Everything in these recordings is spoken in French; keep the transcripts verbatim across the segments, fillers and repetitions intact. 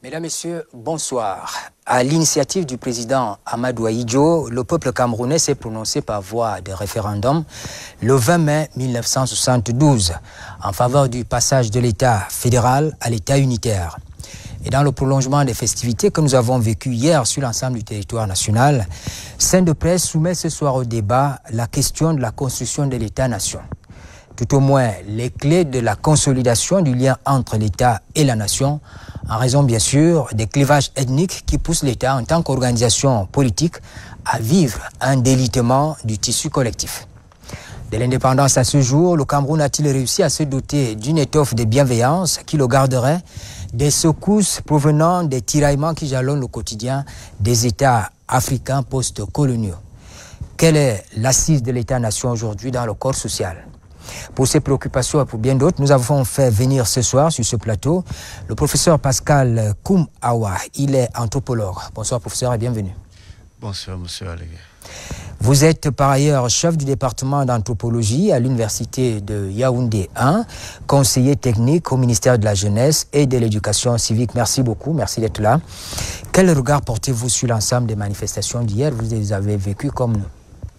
Mesdames, Messieurs, bonsoir. À l'initiative du président Amadou Ahidjo, le peuple camerounais s'est prononcé par voie de référendum le vingt mai mille neuf cent soixante-douze en faveur du passage de l'État fédéral à l'État unitaire. Et dans le prolongement des festivités que nous avons vécues hier sur l'ensemble du territoire national, Scène de Presse soumet ce soir au débat la question de la construction de l'État-nation. Tout au moins les clés de la consolidation du lien entre l'État et la nation, en raison bien sûr des clivages ethniques qui poussent l'État en tant qu'organisation politique à vivre un délitement du tissu collectif. De l'indépendance à ce jour, le Cameroun a-t-il réussi à se doter d'une étoffe de bienveillance qui le garderait des secousses provenant des tiraillements qui jalonnent le quotidien des États africains post-coloniaux? Quelle est l'assise de l'État-nation aujourd'hui dans le corps social? Pour ces préoccupations et pour bien d'autres, nous avons fait venir ce soir sur ce plateau le professeur Pascal Koum Awa. Il est anthropologue. Bonsoir professeur et bienvenue. Bonsoir monsieur Allégué. Vous êtes par ailleurs chef du département d'anthropologie à l'université de Yaoundé un, conseiller technique au ministère de la Jeunesse et de l'Éducation civique. Merci beaucoup, merci d'être là. Quel regard portez-vous sur l'ensemble des manifestations d'hier? Vous les avez vécues comme nous.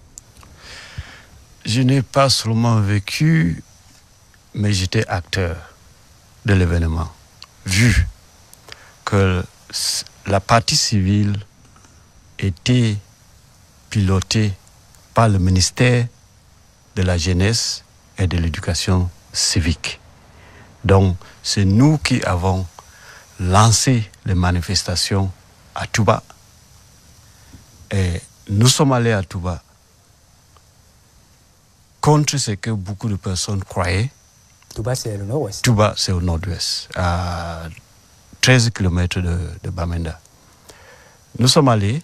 Je n'ai pas seulement vécu, mais j'étais acteur de l'événement. Vu que la partie civile était pilotée par le ministère de la Jeunesse et de l'Éducation civique. Donc, c'est nous qui avons lancé les manifestations à Touba. Et nous sommes allés à Touba contre ce que beaucoup de personnes croyaient. Touba, c'est le nord-ouest. Touba, c'est au nord-ouest, à treize kilomètres de, de Bamenda. Nous sommes allés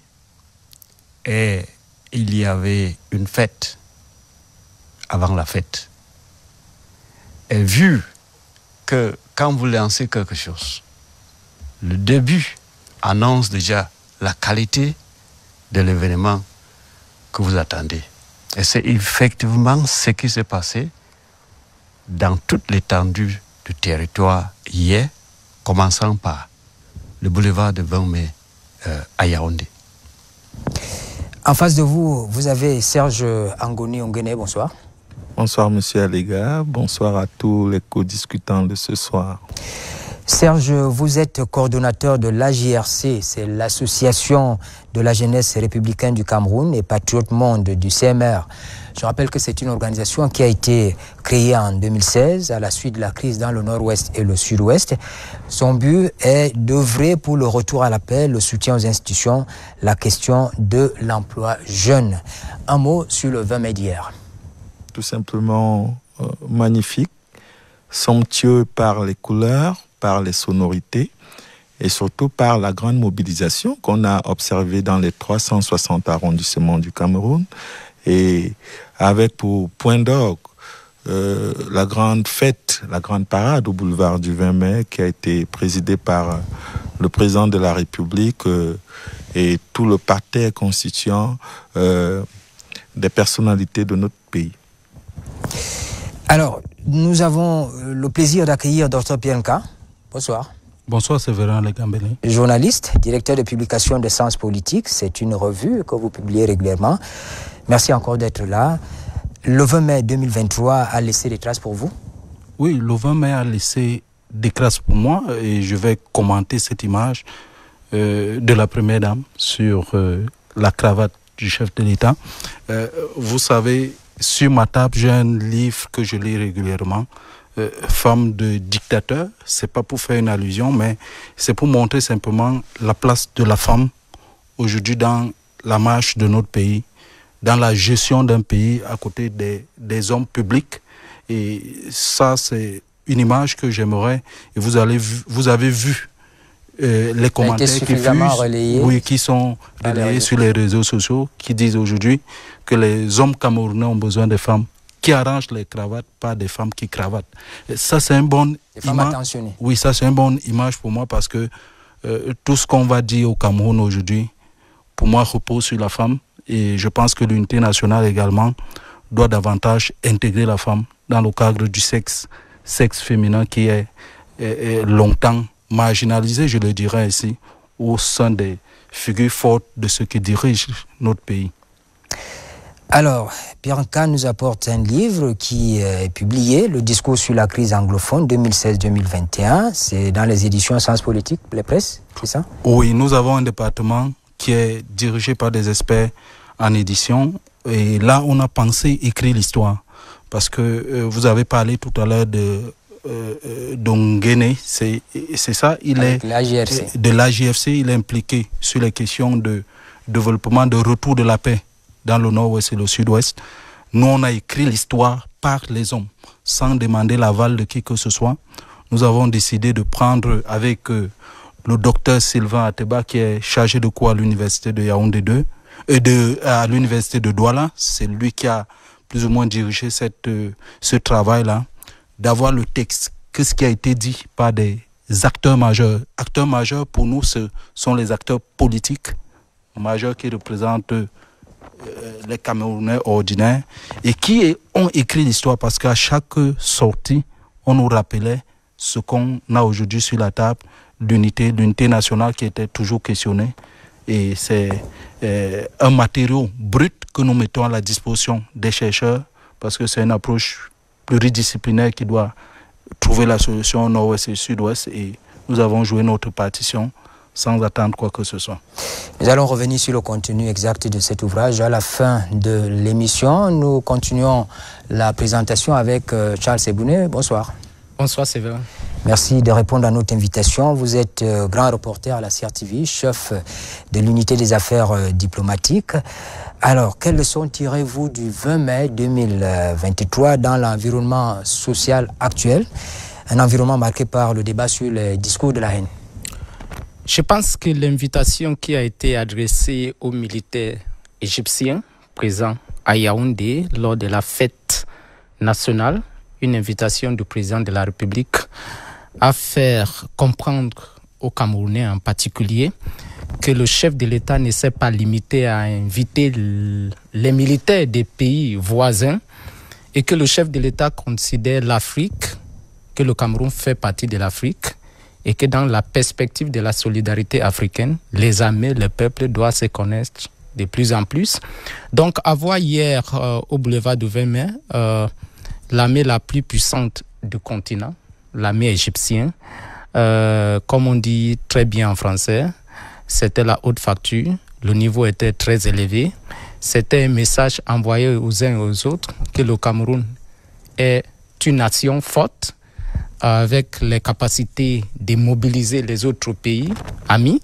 et il y avait une fête avant la fête. Et vu que quand vous lancez quelque chose, le début annonce déjà la qualité de l'événement que vous attendez. Et c'est effectivement ce qui s'est passé dans toute l'étendue du territoire hier, commençant par le boulevard de vingt mai euh, à Yaoundé. En face de vous, vous avez Serge Angoni Ongene, bonsoir. Bonsoir monsieur Alléga, bonsoir à tous les co-discutants de ce soir. Serge, vous êtes coordonnateur de l'A J R C, c'est l'association de la jeunesse républicaine du Cameroun et Patriote Monde du C M R. Je rappelle que c'est une organisation qui a été créée en deux mille seize à la suite de la crise dans le nord-ouest et le sud-ouest. Son but est d'œuvrer pour le retour à la paix, le soutien aux institutions, la question de l'emploi jeune. Un mot sur le vingt mai d'hier. Tout simplement euh, magnifique, somptueux par les couleurs, par les sonorités et surtout par la grande mobilisation qu'on a observée dans les trois cent soixante arrondissements du Cameroun et avec pour point d'orgue euh, la grande fête, la grande parade au boulevard du vingt mai qui a été présidée par le président de la République euh, et tout le parterre constituant euh, des personnalités de notre pays. Alors, nous avons le plaisir d'accueillir docteur Pienka. Bonsoir. Bonsoir, Séverin Legambélé. Journaliste, directeur de publication de Sens Politique. C'est une revue que vous publiez régulièrement. Merci encore d'être là. Le vingt mai deux mille vingt-trois a laissé des traces pour vous? Oui, le vingt mai a laissé des traces pour moi et je vais commenter cette image euh, de la première dame sur euh, la cravate du chef de l'État. Euh, vous savez, sur ma table, j'ai un livre que je lis régulièrement. Euh, femme de dictateur, c'est pas pour faire une allusion, mais c'est pour montrer simplement la place de la femme aujourd'hui dans la marche de notre pays, dans la gestion d'un pays à côté des, des hommes publics. Et ça, c'est une image que j'aimerais. Et vous, allez, vous avez vu euh, les commentaires qui, fusent, oui, qui sont relayés sur les réseaux sociaux, qui disent aujourd'hui que les hommes camerounais ont besoin des femmes qui arrangent les cravates, pas des femmes qui cravatent. Et ça, c'est une bonne image. Oui, ça, c'est une bonne image pour moi parce que euh, tout ce qu'on va dire au Cameroun aujourd'hui, pour moi, repose sur la femme. Et je pense que l'unité nationale également doit davantage intégrer la femme dans le cadre du sexe, sexe féminin qui est, est, est longtemps marginalisés, je le dirais ici, ou sont des figures fortes de ceux qui dirigent notre pays. Alors, Pierre Nka nous apporte un livre qui est publié, Le discours sur la crise anglophone deux mille seize deux mille vingt et un. C'est dans les éditions Sciences Politiques, les presses, c'est ça? Oui, nous avons un département qui est dirigé par des experts en édition. Et là, on a pensé écrire l'histoire. Parce que euh, vous avez parlé tout à l'heure de euh, d'Ongene, c'est ça, il Avec est l'A G F C. de l'A G F C, il est impliqué sur les questions de développement, de retour de la paix dans le nord-ouest et le sud-ouest. Nous, on a écrit l'histoire par les hommes, sans demander l'aval de qui que ce soit. Nous avons décidé de prendre avec euh, le docteur Sylvain Ateba, qui est chargé de cours à l'université de Yaoundé deux, et de, à l'université de Douala. C'est lui qui a plus ou moins dirigé cette, euh, ce travail-là, d'avoir le texte, qu'est-ce qui a été dit par des acteurs majeurs. Acteurs majeurs, pour nous, ce sont les acteurs politiques majeurs qui représentent euh, les Camerounais ordinaires et qui ont écrit l'histoire, parce qu'à chaque sortie, on nous rappelait ce qu'on a aujourd'hui sur la table, l'unité, l'unité nationale qui était toujours questionnée. Et c'est euh, un matériau brut que nous mettons à la disposition des chercheurs, parce que c'est une approche pluridisciplinaire qui doit trouver la solution au nord-ouest et au sud-ouest. Et nous avons joué notre partition sans attendre quoi que ce soit. Nous allons revenir sur le contenu exact de cet ouvrage à la fin de l'émission. Nous continuons la présentation avec euh, Charles Sebouné. Bonsoir. Bonsoir Séverin. Merci de répondre à notre invitation. Vous êtes euh, grand reporter à la C R T V, chef de l'unité des affaires euh, diplomatiques. Alors, quelles leçons tirez-vous du vingt mai deux mille vingt-trois dans l'environnement social actuel, un environnement marqué par le débat sur le discours de la haine? Je pense que l'invitation qui a été adressée aux militaires égyptiens présents à Yaoundé lors de la fête nationale, une invitation du président de la République à faire comprendre aux Camerounais en particulier que le chef de l'État ne s'est pas limité à inviter les militaires des pays voisins et que le chef de l'État considère l'Afrique, que le Cameroun fait partie de l'Afrique, et que dans la perspective de la solidarité africaine, les armées, le peuple doivent se connaître de plus en plus. Donc, avoir hier euh, au boulevard du vingt mai, euh, l'armée la plus puissante du continent, l'armée égyptienne, euh, comme on dit très bien en français, c'était la haute facture, le niveau était très élevé. C'était un message envoyé aux uns et aux autres que le Cameroun est une nation forte, avec les capacités de mobiliser les autres pays amis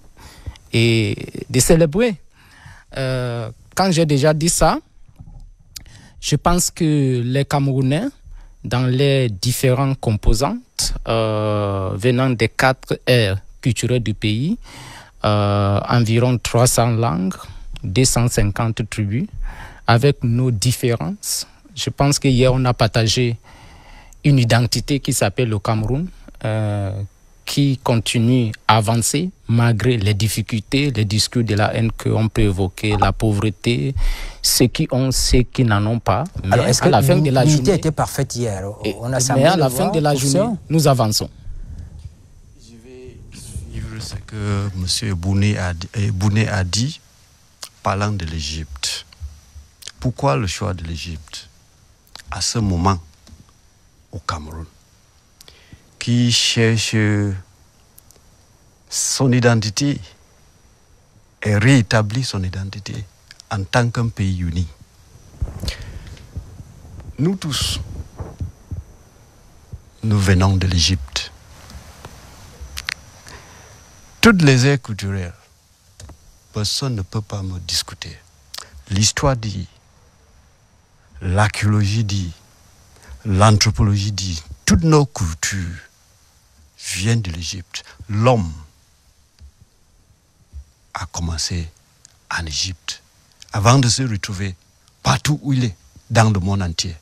et de célébrer. Euh, quand j'ai déjà dit ça, je pense que les Camerounais, dans les différentes composantes euh, venant des quatre aires culturelles du pays, euh, environ trois cents langues, deux cent cinquante tribus, avec nos différences, je pense qu'hier on a partagé une identité qui s'appelle le Cameroun, euh, qui continue à avancer malgré les difficultés, les discours de la haine qu'on peut évoquer, la pauvreté, ceux qui ont, ceux qui n'en ont pas. Mais alors, est-ce à la que fin de la l'unité journée, était parfaite hier? On a mais à la fin de la journée, ça. Nous avançons. Je vais suivre ce que M. Bouné a, Bouné a dit, parlant de l'Égypte. Pourquoi le choix de l'Égypte à ce moment au Cameroun, qui cherche son identité et rétablit son identité en tant qu'un pays uni. Nous tous, nous venons de l'Égypte. Toutes les aires culturelles, personne ne peut pas me discuter. L'histoire dit, l'archéologie dit, l'anthropologie dit, toutes nos cultures viennent de l'Égypte. L'homme a commencé en Égypte avant de se retrouver partout où il est, dans le monde entier.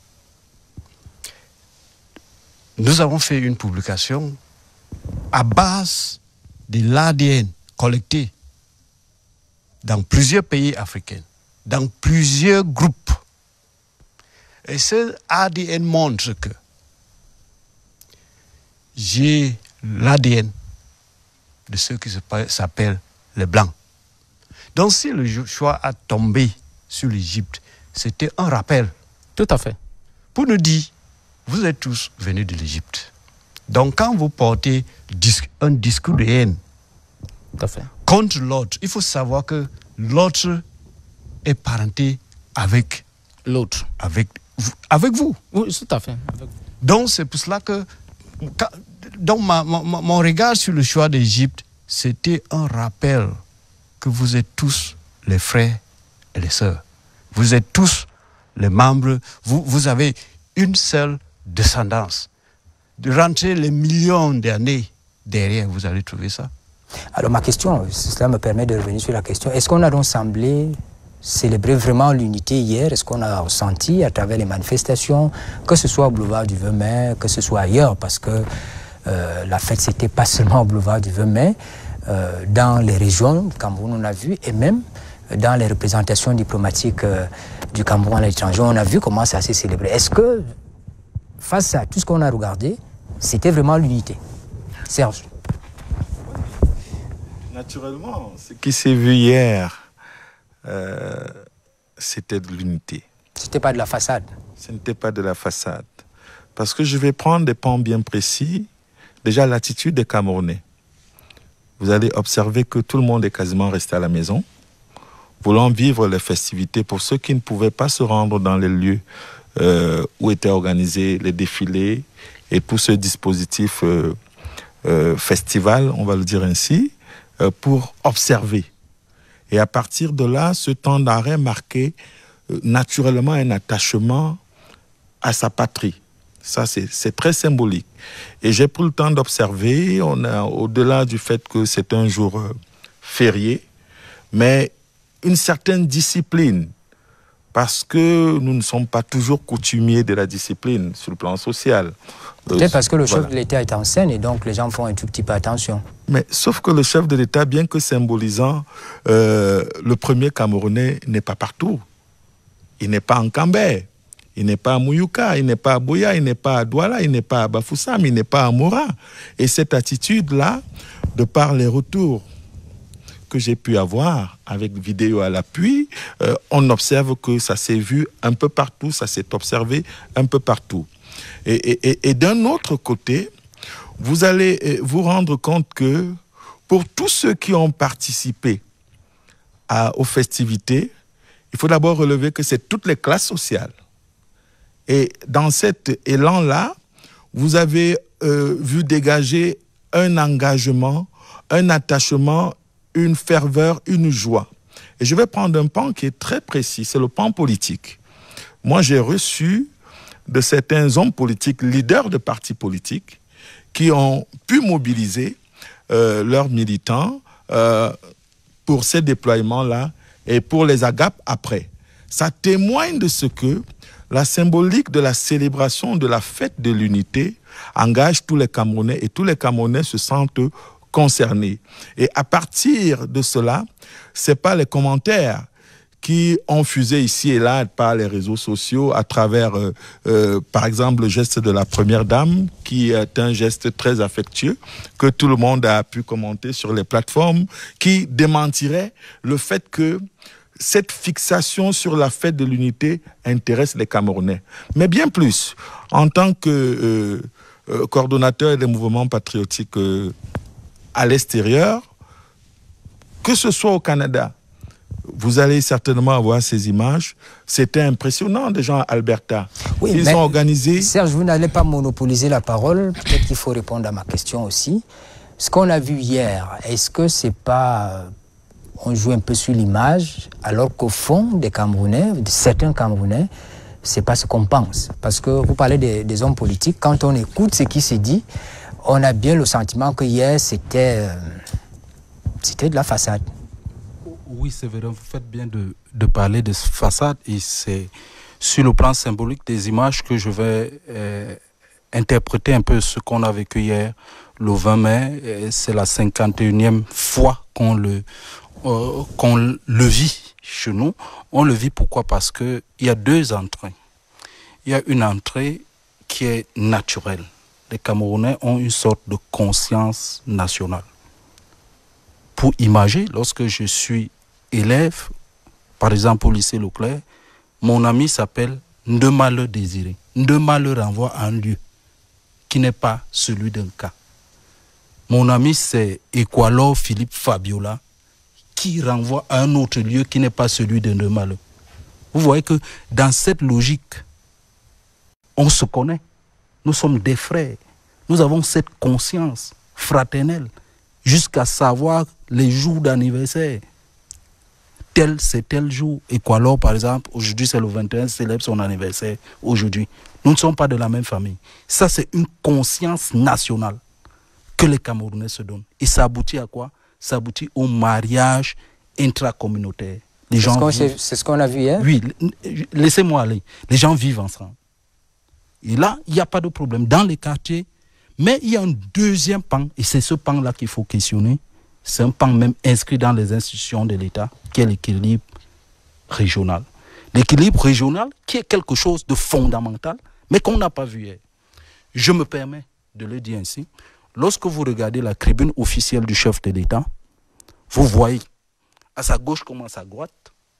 Nous avons fait une publication à base de l'A D N collecté dans plusieurs pays africains, dans plusieurs groupes. Et ce A D N montre que j'ai l'A D N de ceux qui s'appellent les Blancs. Donc si le choix a tombé sur l'Égypte, c'était un rappel. Tout à fait. Pour nous dire, vous êtes tous venus de l'Égypte. Donc quand vous portez un discours de haine Tout à fait. contre l'autre, il faut savoir que l'autre est parenté avec l'autre. Avec, avec vous. Oui, tout à fait. Avec... Donc c'est pour cela que quand, donc ma, ma, mon regard sur le choix d'Égypte, c'était un rappel que vous êtes tous les frères et les sœurs. Vous êtes tous les membres, vous, vous avez une seule descendance. De rentrer les millions d'années derrière, vous allez trouver ça. Alors ma question, cela me permet de revenir sur la question, est-ce qu'on a donc semblé célébrer vraiment l'unité hier? Est-ce qu'on a ressenti à travers les manifestations, que ce soit au boulevard du vingt mai, que ce soit ailleurs, parce que euh, la fête c'était pas seulement au boulevard du vingt mai, euh, dans les régions, Cameroun on a vu, et même dans les représentations diplomatiques euh, du Cameroun à l'étranger, on a vu comment ça s'est célébré. Est-ce que face à tout ce qu'on a regardé, c'était vraiment l'unité? Serge. Naturellement, ce qui s'est vu hier, euh, c'était de l'unité. C'était pas de la façade. Ce n'était pas de la façade. Parce que je vais prendre des points bien précis. Déjà, l'attitude des Camerounais. Vous allez observer que tout le monde est quasiment resté à la maison, voulant vivre les festivités. Pour ceux qui ne pouvaient pas se rendre dans les lieux euh, où étaient organisés les défilés et tout ce dispositif euh, euh, festival, on va le dire ainsi, euh, pour observer. Et à partir de là, ce temps d'arrêt marquait euh, naturellement un attachement à sa patrie. Ça, c'est très symbolique. Et j'ai pris le temps d'observer, on a, au-delà du fait que c'est un jour euh, férié, mais une certaine discipline, parce que nous ne sommes pas toujours coutumiers de la discipline sur le plan social. Peut-être parce que le voilà. chef de l'État est en scène et donc les gens font un tout petit peu attention. Mais sauf que le chef de l'État, bien que symbolisant, euh, le premier Camerounais n'est pas partout. Il n'est pas en Cambé, il n'est pas à Mouyouka, il n'est pas à Boya, il n'est pas à Douala, il n'est pas à Bafoussam, il n'est pas à Mora. Et cette attitude-là, de par les retours que j'ai pu avoir avec vidéo à l'appui, euh, on observe que ça s'est vu un peu partout, ça s'est observé un peu partout. Et, et, et, et d'un autre côté, vous allez vous rendre compte que pour tous ceux qui ont participé à, aux festivités, il faut d'abord relever que c'est toutes les classes sociales. Et dans cet élan-là, vous avez euh, vu dégager un engagement, un attachement, une ferveur, une joie. Et je vais prendre un pan qui est très précis, c'est le pan politique. Moi, j'ai reçu de certains hommes politiques, leaders de partis politiques, qui ont pu mobiliser euh, leurs militants euh, pour ces déploiements-là et pour les agapes après. Ça témoigne de ce que la symbolique de la célébration de la fête de l'unité engage tous les Camerounais et tous les Camerounais se sentent concernés. Et à partir de cela, ce n'est pas les commentaires qui ont fusé ici et là par les réseaux sociaux à travers, euh, euh, par exemple, le geste de la Première Dame, qui est un geste très affectueux, que tout le monde a pu commenter sur les plateformes, qui démentirait le fait que cette fixation sur la fête de l'unité intéresse les Camerounais. Mais bien plus, en tant que euh, euh, coordonnateur des mouvements patriotiques euh, à l'extérieur, que ce soit au Canada, vous allez certainement avoir ces images. C'était impressionnant, des gens à Alberta. Oui, Ils ont organisé... Serge, vous n'allez pas monopoliser la parole. Peut-être qu'il faut répondre à ma question aussi. Ce qu'on a vu hier, est-ce que c'est pas... On joue un peu sur l'image, alors qu'au fond, des Camerounais, de certains Camerounais, c'est pas ce qu'on pense. Parce que vous parlez des, des hommes politiques, quand on écoute ce qui s'est dit, on a bien le sentiment que hier, c'était... Euh, c'était de la façade. Oui, c'est vrai, vous faites bien de, de parler de façade et c'est sur le plan symbolique des images que je vais euh, interpréter un peu ce qu'on a vécu hier, le vingt mai. C'est la cinquante et unième fois qu'on le, euh, qu'on le vit chez nous. On le vit pourquoi? Parce qu'il y a deux entrées. Il y a une entrée qui est naturelle. Les Camerounais ont une sorte de conscience nationale. pour imager, lorsque je suis élève, par exemple au lycée Leclerc, mon ami s'appelle Ndemale Désiré. Ndemale renvoie à un lieu qui n'est pas celui d'un cas. Mon ami, c'est Equalor Philippe Fabiola, qui renvoie à un autre lieu qui n'est pas celui de Ndemale. Vous voyez que dans cette logique, on se connaît. Nous sommes des frères. Nous avons cette conscience fraternelle jusqu'à savoir les jours d'anniversaire. Tel, c'est tel jour. Equalor, par exemple, aujourd'hui, c'est le vingt et un, célèbre son anniversaire aujourd'hui. Nous ne sommes pas de la même famille. Ça, c'est une conscience nationale que les Camerounais se donnent. Et ça aboutit à quoi? Ça aboutit au mariage intracommunautaire. Les c'est, gens ce qu'on, vivent... c'est, c'est ce qu'on a vu hier. Oui, laissez-moi aller. Les gens vivent ensemble. Et là, il n'y a pas de problème dans les quartiers. Mais il y a un deuxième pan, et c'est ce pan-là qu'il faut questionner. C'est un pan même inscrit dans les institutions de l'État, qui est l'équilibre régional. L'équilibre régional qui est quelque chose de fondamental, mais qu'on n'a pas vu hier. Je me permets de le dire ainsi. Lorsque vous regardez la tribune officielle du chef de l'État, vous voyez à sa gauche comme à sa droite,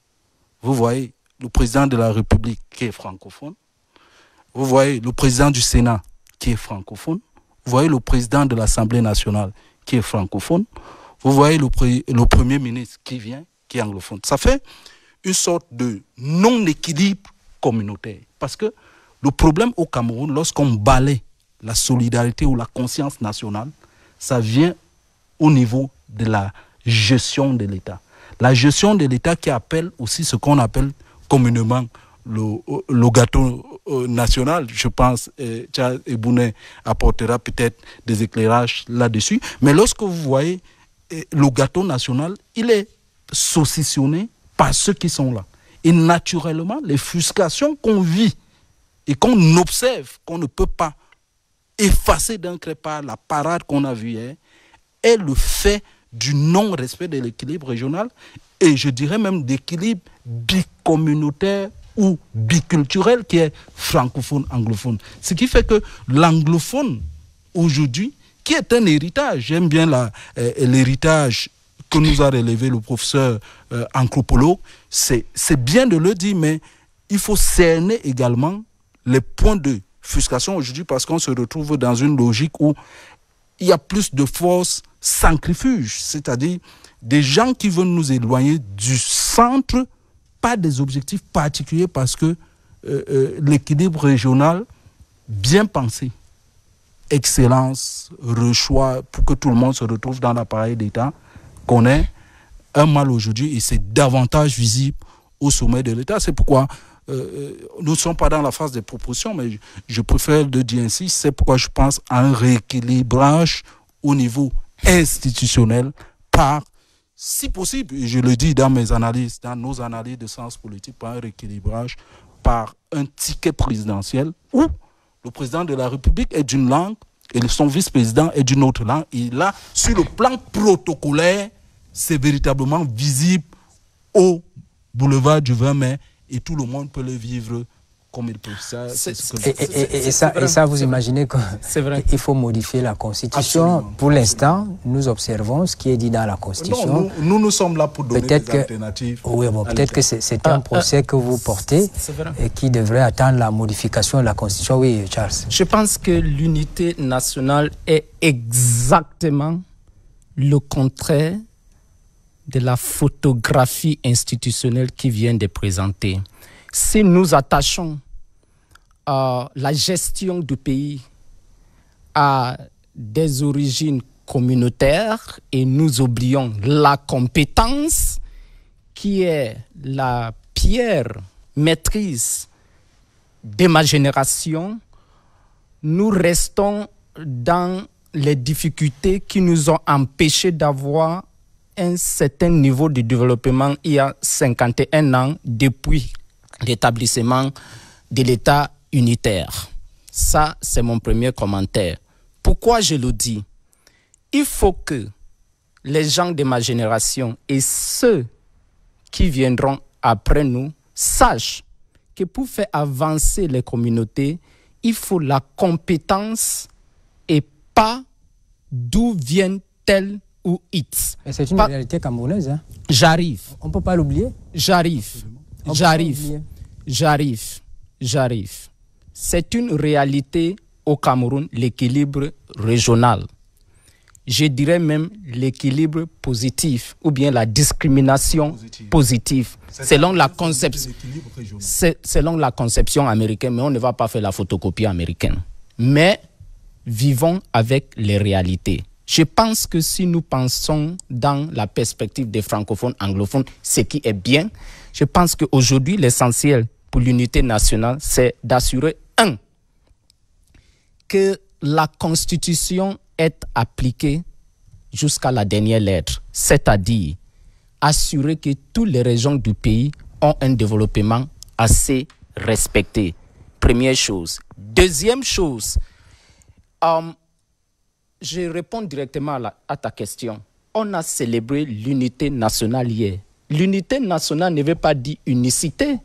vous voyez le président de la République qui est francophone, vous voyez le président du Sénat qui est francophone, vous voyez le président de l'Assemblée nationale qui est francophone, vous voyez le, pré- le premier ministre qui vient, qui est anglophone. Ça fait une sorte de non-équilibre communautaire. Parce que le problème au Cameroun, lorsqu'on balaie la solidarité ou la conscience nationale, ça vient au niveau de la gestion de l'État. La gestion de l'État qui appelle aussi ce qu'on appelle communément le, le gâteau national. Je pense que Charles Ebounet apportera peut-être des éclairages là-dessus. Mais lorsque vous voyez le gâteau national, il est saucissonné par ceux qui sont là. Et naturellement, les frustrations qu'on vit et qu'on observe, qu'on ne peut pas effacer d'un trait par la parade qu'on a vue hier, est le fait du non-respect de l'équilibre régional et je dirais même d'équilibre bicommunautaire ou biculturel qui est francophone-anglophone. Ce qui fait que l'anglophone, aujourd'hui, qui est un héritage, j'aime bien la, euh, l'héritage que nous a relevé le professeur euh, anthropologue, c'est, c'est bien de le dire, mais il faut cerner également les points de frustration aujourd'hui parce qu'on se retrouve dans une logique où il y a plus de forces centrifuges, c'est-à-dire des gens qui veulent nous éloigner du centre, pas des objectifs particuliers parce que euh, euh, l'équilibre régional bien pensé, excellence, rechoix pour que tout le monde se retrouve dans l'appareil d'État, connaît un mal aujourd'hui et c'est davantage visible au sommet de l'État. C'est pourquoi euh, nous ne sommes pas dans la phase des propositions, mais je, je préfère le dire ainsi, c'est pourquoi je pense à un rééquilibrage au niveau institutionnel par, si possible, et je le dis dans mes analyses, dans nos analyses de sciences politiques, par un rééquilibrage par un ticket présidentiel où le président de la République est d'une langue et son vice-président est d'une autre langue. Et là, sur le plan protocolaire, c'est véritablement visible au boulevard du vingt mai et tout le monde peut le vivre comme il peut. Ça, c'est ce que et, et, et, et, ça, et ça, vous imaginez qu'il faut modifier la Constitution. Absolument. Pour l'instant, nous observons ce qui est dit dans la Constitution. Non, nous, nous, nous sommes là pour donner peut-être des que, alternatives. Oui, bon, peut-être que c'est, c'est un ah, procès ah, que vous portez et qui devrait attendre la modification de la Constitution. Oui, Charles. Je pense que l'unité nationale est exactement le contraire de la photographie institutionnelle qui vient de présenter. Si nous attachons euh, la gestion du pays à des origines communautaires et nous oublions la compétence qui est la pierre maîtrise de ma génération, nous restons dans les difficultés qui nous ont empêchés d'avoir un certain niveau de développement il y a cinquante et un ans depuis l'établissement de l'État unitaire. Ça, c'est mon premier commentaire. Pourquoi je le dis? Il faut que les gens de ma génération et ceux qui viendront après nous sachent que pour faire avancer les communautés, il faut la compétence et pas d'où vient telle ou X. Mais c'est une Pas... réalité camerounaise. Hein. J'arrive. On ne peut pas l'oublier. J'arrive. J'arrive. J'arrive. J'arrive. C'est une réalité au Cameroun, l'équilibre régional. Je dirais même l'équilibre positif ou bien la discrimination positive, positive selon la conception selon la conception américaine, mais on ne va pas faire la photocopie américaine. Mais vivons avec les réalités. Je pense que si nous pensons dans la perspective des francophones anglophones, ce qui est bien, je pense qu'aujourd'hui l'essentiel pour l'unité nationale, c'est d'assurer un, que la Constitution est appliquée jusqu'à la dernière lettre, c'est-à-dire assurer que toutes les régions du pays ont un développement assez respecté. Première chose. Deuxième chose, euh, je réponds directement à, la, à ta question. On a célébré l'unité nationale hier. L'unité nationale ne veut pas dire unicité.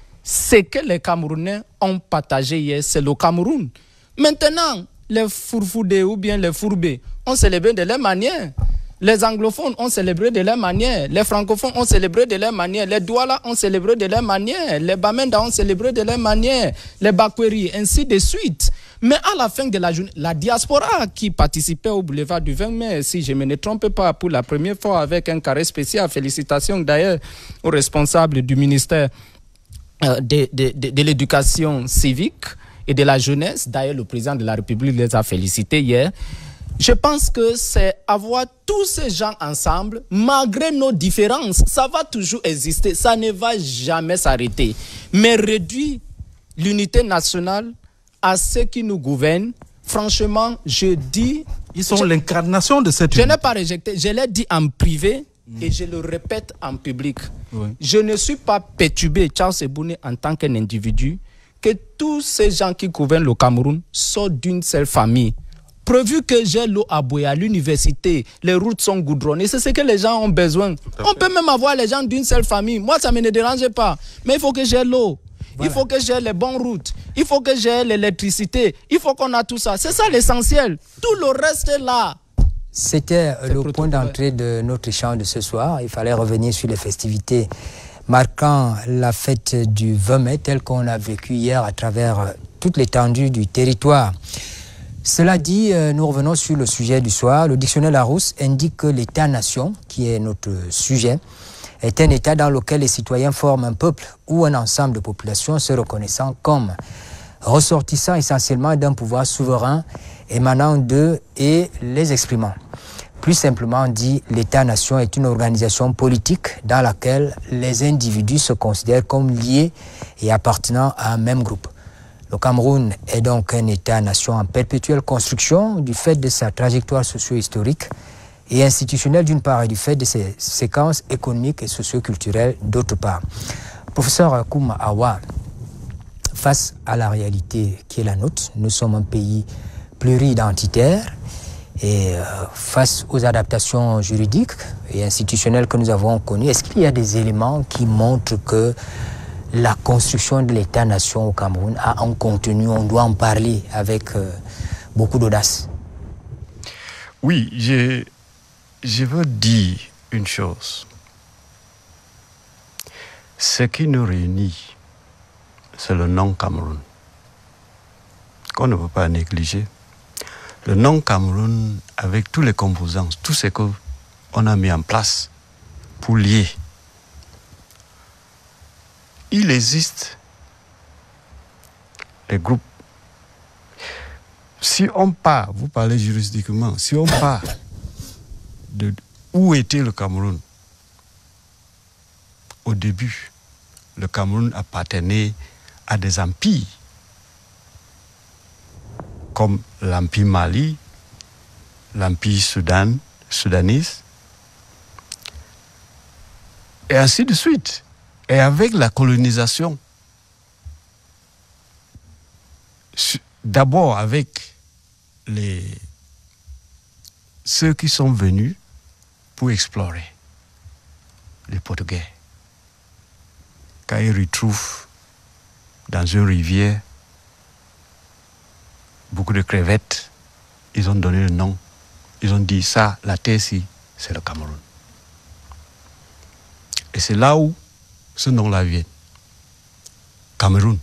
Ce que les Camerounais ont partagé hier, c'est le Cameroun. Maintenant, les fourfoudés ou bien les fourbés ont célébré de leur manière. Les anglophones ont célébré de leur manière. Les francophones ont célébré de leur manière. Les Douala ont célébré de leur manière. Les Bamenda ont célébré de leur manière. Les Bakweri, ainsi de suite. Mais à la fin de la journée, la diaspora qui participait au boulevard du vingt mai, si je ne me trompe pas, pour la première fois avec un carré spécial, félicitations d'ailleurs aux responsables du ministère euh, de, de, de, de l'éducation civique et de la jeunesse. D'ailleurs, le président de la République les a félicités hier. Je pense que c'est avoir tous ces gens ensemble, malgré nos différences. Ça va toujours exister, ça ne va jamais s'arrêter. Mais réduire l'unité nationale à ceux qui nous gouvernent, franchement, je dis... Ils sont je, l'incarnation de cette Je unité. n'ai pas rejeté, je l'ai dit en privé mmh. et je le répète en public. Oui. Je ne suis pas perturbé, Charles Ebouné, en tant qu'un individu, que tous ces gens qui gouvernent le Cameroun sortent d'une seule famille. Prévu que j'ai l'eau à boire à l'université, les routes sont goudronnées, c'est ce que les gens ont besoin. On peut même avoir les gens d'une seule famille. Moi, ça ne me dérange pas. Mais il faut que j'ai l'eau. Voilà. Il faut que j'ai les bonnes routes. Il faut que j'ai l'électricité. Il faut qu'on a tout ça. C'est ça l'essentiel. Tout le reste est là. C'était le point d'entrée de notre échange de ce soir. Il fallait revenir sur les festivités marquant la fête du vingt mai, telle qu'on a vécu hier à travers toute l'étendue du territoire. Cela dit, nous revenons sur le sujet du soir. Le dictionnaire Larousse indique que l'État-nation, qui est notre sujet, est un État dans lequel les citoyens forment un peuple ou un ensemble de populations se reconnaissant comme ressortissant essentiellement d'un pouvoir souverain émanant d'eux et les exprimant. Plus simplement dit, l'État-nation est une organisation politique dans laquelle les individus se considèrent comme liés et appartenant à un même groupe. Le Cameroun est donc un État-nation en perpétuelle construction du fait de sa trajectoire socio-historique et institutionnelle d'une part et du fait de ses séquences économiques et socio-culturelles d'autre part. Professeur Koum Awa, face à la réalité qui est la nôtre, nous sommes un pays pluri-identitaire et euh, face aux adaptations juridiques et institutionnelles que nous avons connues, est-ce qu'il y a des éléments qui montrent que la construction de l'État-nation au Cameroun a un contenu, on doit en parler avec euh, beaucoup d'audace? Oui, je, je veux dire une chose. Ce qui nous réunit, c'est le nom Cameroun, qu'on ne peut pas négliger. Le nom Cameroun, avec tous les composants, tout ce qu'on a mis en place pour lier. Il existe des groupes. Si on part, vous parlez juridiquement, si on part de où était le Cameroun, au début, le Cameroun appartenait à des empires, comme l'empire Mali, l'empire Soudan, soudanais, et ainsi de suite. Et avec la colonisation, d'abord avec les, ceux qui sont venus pour explorer, les Portugais. Quand ils retrouvent dans une rivière beaucoup de crevettes, ils ont donné le nom. Ils ont dit ça, la terre, c'est le Cameroun. Et c'est là où ce nom-là vient. Cameroun.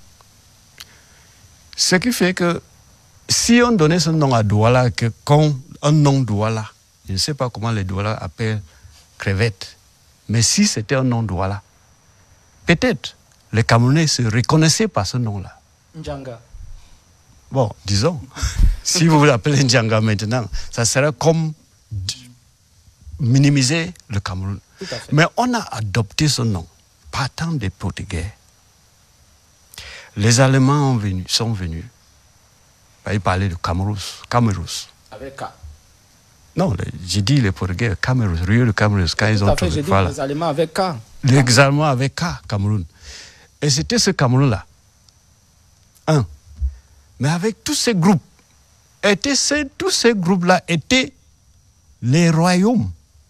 Ce qui fait que si on donnait ce nom à Douala, que comme un nom Douala, je ne sais pas comment les Douala appellent crevettes, mais si c'était un nom Douala, peut-être les Camerounais se reconnaissaient par ce nom-là. Ndjanga. Bon, disons, si vous l'appelez Ndjanga maintenant, ça serait comme minimiser le Cameroun. Mais on a adopté ce nom, partant des Portugais. Les Allemands ont venu, sont venus. Ils parlaient de Camérous. Camérous. Avec K. Non, j'ai dit les Portugais, Camérous, Rio de Camérous, quand ils ont trouvé. J'ai dit voilà. les Allemands avec K. Les Allemands avec K, Cameroun. Et c'était ce Cameroun-là. Un. Mais avec tous ces groupes, étaient ces, tous ces groupes-là étaient les royaumes.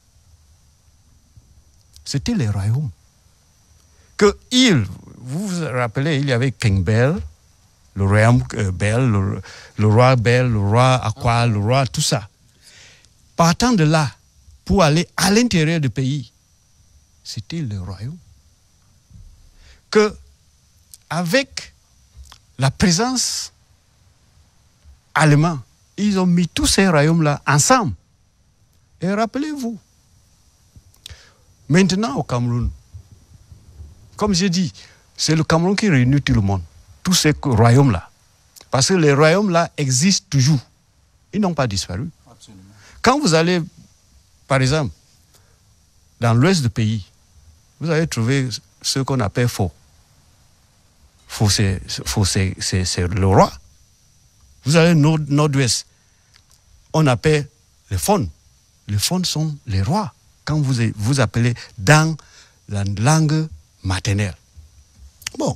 C'était les royaumes. Que il, vous vous rappelez, il y avait King Bell, le royaume euh, Bell, le, le roi Bell, le roi Aqua, le roi, tout ça. Partant de là, pour aller à l'intérieur du pays, c'était le royaume. Que, avec la présence allemande, ils ont mis tous ces royaumes-là ensemble. Et rappelez-vous, maintenant au Cameroun, comme j'ai dit, c'est le Cameroun qui réunit tout le monde, tous ces royaumes-là. Parce que les royaumes-là existent toujours. Ils n'ont pas disparu. Absolument. Quand vous allez, par exemple, dans l'ouest du pays, vous allez trouver ce qu'on appelle Faux. Faux, c'est le roi. Vous allez au nord-ouest, on appelle les faunes. Les faunes sont les rois. Quand vous vous appelez dans la langue maternelle. Bon.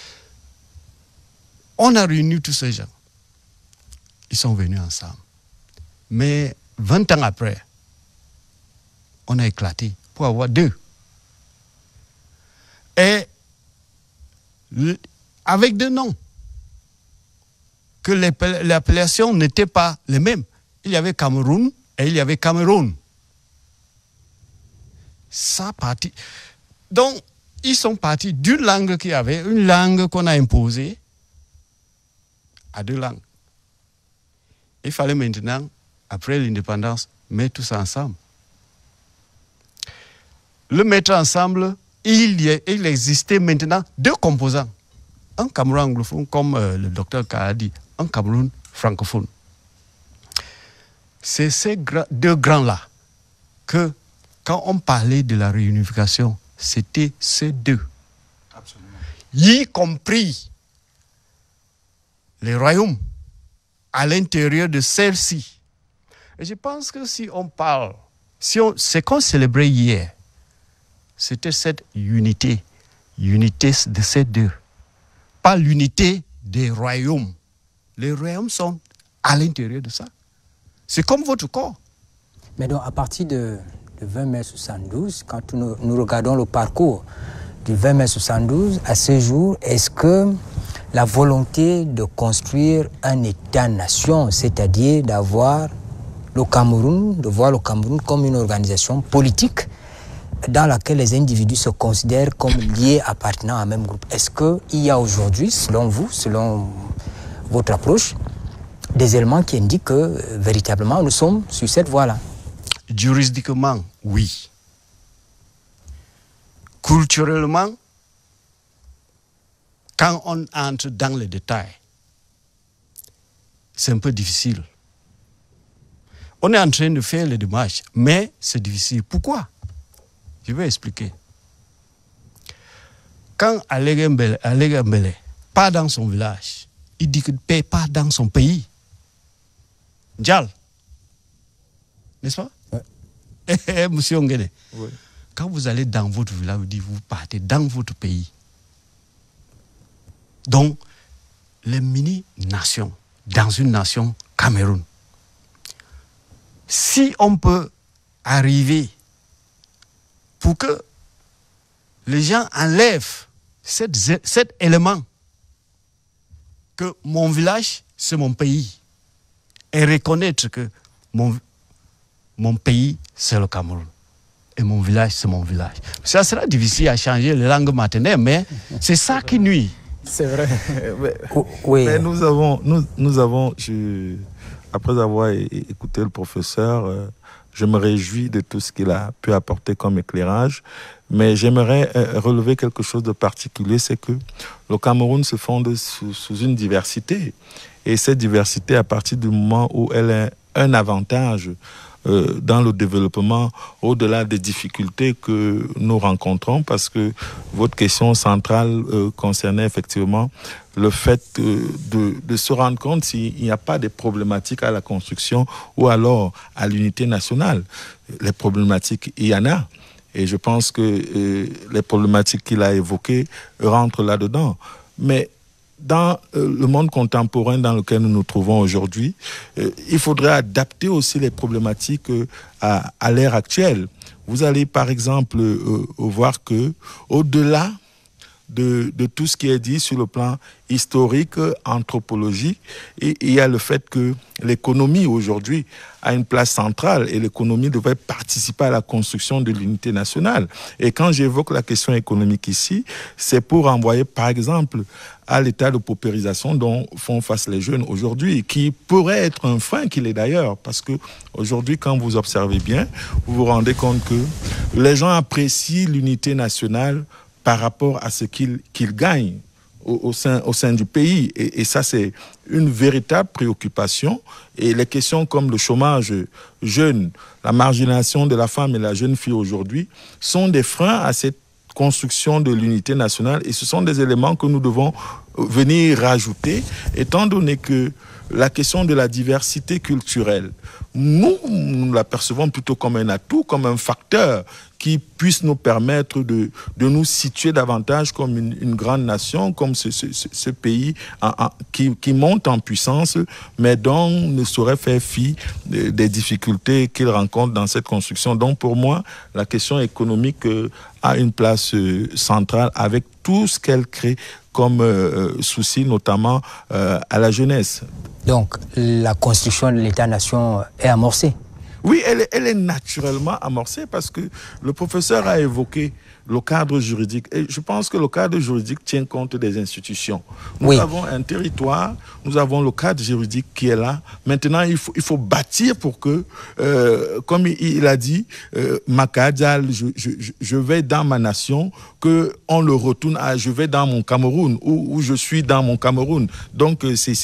On a réuni tous ces gens. Ils sont venus ensemble. Mais vingt ans après, on a éclaté pour avoir deux. Et avec deux noms. Que l'appellation n'était pas les mêmes. Il y avait Cameroun et il y avait Cameroun. Ça partit. Donc, ils sont partis d'une langue qu'il y avait, une langue qu'on a imposée, à deux langues. Il fallait maintenant, après l'indépendance, mettre tout ça ensemble. Le mettre ensemble, il, y a, il existait maintenant deux composants. Un Cameroun anglophone, comme euh, le docteur K a dit, un Cameroun francophone. C'est ces gra deux grands-là que, quand on parlait de la réunification, c'était ces deux. Absolument. Y compris les royaumes à l'intérieur de celle-ci. Et je pense que si on parle, si on, ce qu'on célébrait hier, c'était cette unité, unité de ces deux. Pas l'unité des royaumes. Les royaumes sont à l'intérieur de ça. C'est comme votre corps. Mais donc, à partir de, de vingt mai soixante-douze, quand nous, nous regardons le parcours du vingt mai soixante-douze, à ce jour, est-ce que la volonté de construire un État-nation, c'est-à-dire d'avoir le Cameroun, de voir le Cameroun comme une organisation politique dans laquelle les individus se considèrent comme liés, appartenant à un même groupe. Est-ce qu'il y a aujourd'hui, selon vous, selon votre approche, des éléments qui indiquent que, euh, véritablement, nous sommes sur cette voie-là? Juridiquement, oui. Culturellement, quand on entre dans les détails, c'est un peu difficile. On est en train de faire les démarches, mais c'est difficile. Pourquoi? Je vais expliquer. Quand Alega Mbele part dans son village, il dit qu'il ne paie pas dans son pays. Djal. N'est-ce pas? Ouais. Monsieur Ongene. Ouais. Quand vous allez dans votre village, vous dites vous partez dans votre pays. Donc, les mini-nations, dans une nation Cameroun, si on peut arriver pour que les gens enlèvent cet, cet élément que mon village, c'est mon pays, et reconnaître que mon, mon pays, c'est le Cameroun. Et mon village, c'est mon village. Ça sera difficile à changer les langues maternelles, mais c'est ça qui nuit. C'est vrai. mais, Oui. mais nous avons, nous, nous avons je, après avoir écouté le professeur, euh, je me réjouis de tout ce qu'il a pu apporter comme éclairage. Mais j'aimerais euh, relever quelque chose de particulier, c'est que le Cameroun se fonde sous, sous une diversité. Et cette diversité, à partir du moment où elle a un avantage euh, dans le développement, au-delà des difficultés que nous rencontrons, parce que votre question centrale euh, concernait effectivement le fait euh, de, de se rendre compte s'il n'y a pas de problématiques à la construction ou alors à l'unité nationale. Les problématiques, il y en a. Et je pense que euh, les problématiques qu'il a évoquées rentrent là-dedans. Mais dans euh, le monde contemporain dans lequel nous nous trouvons aujourd'hui, euh, il faudrait adapter aussi les problématiques euh, à, à l'ère actuelle. Vous allez par exemple euh, voir que au-delà de, de tout ce qui est dit sur le plan historique, anthropologique, et il y a le fait que l'économie aujourd'hui a une place centrale et l'économie devrait participer à la construction de l'unité nationale. Et quand j'évoque la question économique ici, c'est pour renvoyer par exemple à l'état de paupérisation dont font face les jeunes aujourd'hui, qui pourrait être un frein qu'il est d'ailleurs, parce que aujourd'hui, quand vous observez bien, vous vous rendez compte que les gens apprécient l'unité nationale par rapport à ce qu'ils qu'ils gagnent au, au, sein, au sein du pays. Et, et ça, c'est une véritable préoccupation. Et les questions comme le chômage jeune, la marginalisation de la femme et la jeune fille aujourd'hui sont des freins à cette construction de l'unité nationale. Et ce sont des éléments que nous devons venir rajouter, étant donné que la question de la diversité culturelle, nous, nous la percevons plutôt comme un atout, comme un facteur qui puisse nous permettre de, de nous situer davantage comme une, une grande nation, comme ce, ce, ce pays en, en, qui, qui monte en puissance, mais dont ne saurait faire fi des, des difficultés qu'il rencontre dans cette construction. Donc pour moi, la question économique euh, a une place euh, centrale avec tout ce qu'elle crée comme euh, souci, notamment euh, à la jeunesse. Donc, la construction de l'État-nation est amorcée. Oui, elle est, elle est naturellement amorcée parce que le professeur a évoqué le cadre juridique. Et je pense que le cadre juridique tient compte des institutions. Nous oui. avons un territoire, nous avons le cadre juridique qui est là. Maintenant, il faut, il faut bâtir pour que, euh, comme il, il a dit, euh, Makadjal, je, je, je vais dans ma nation, qu'on le retourne à je vais dans mon Cameroun, ou, ou je suis dans mon Cameroun. Donc, c'est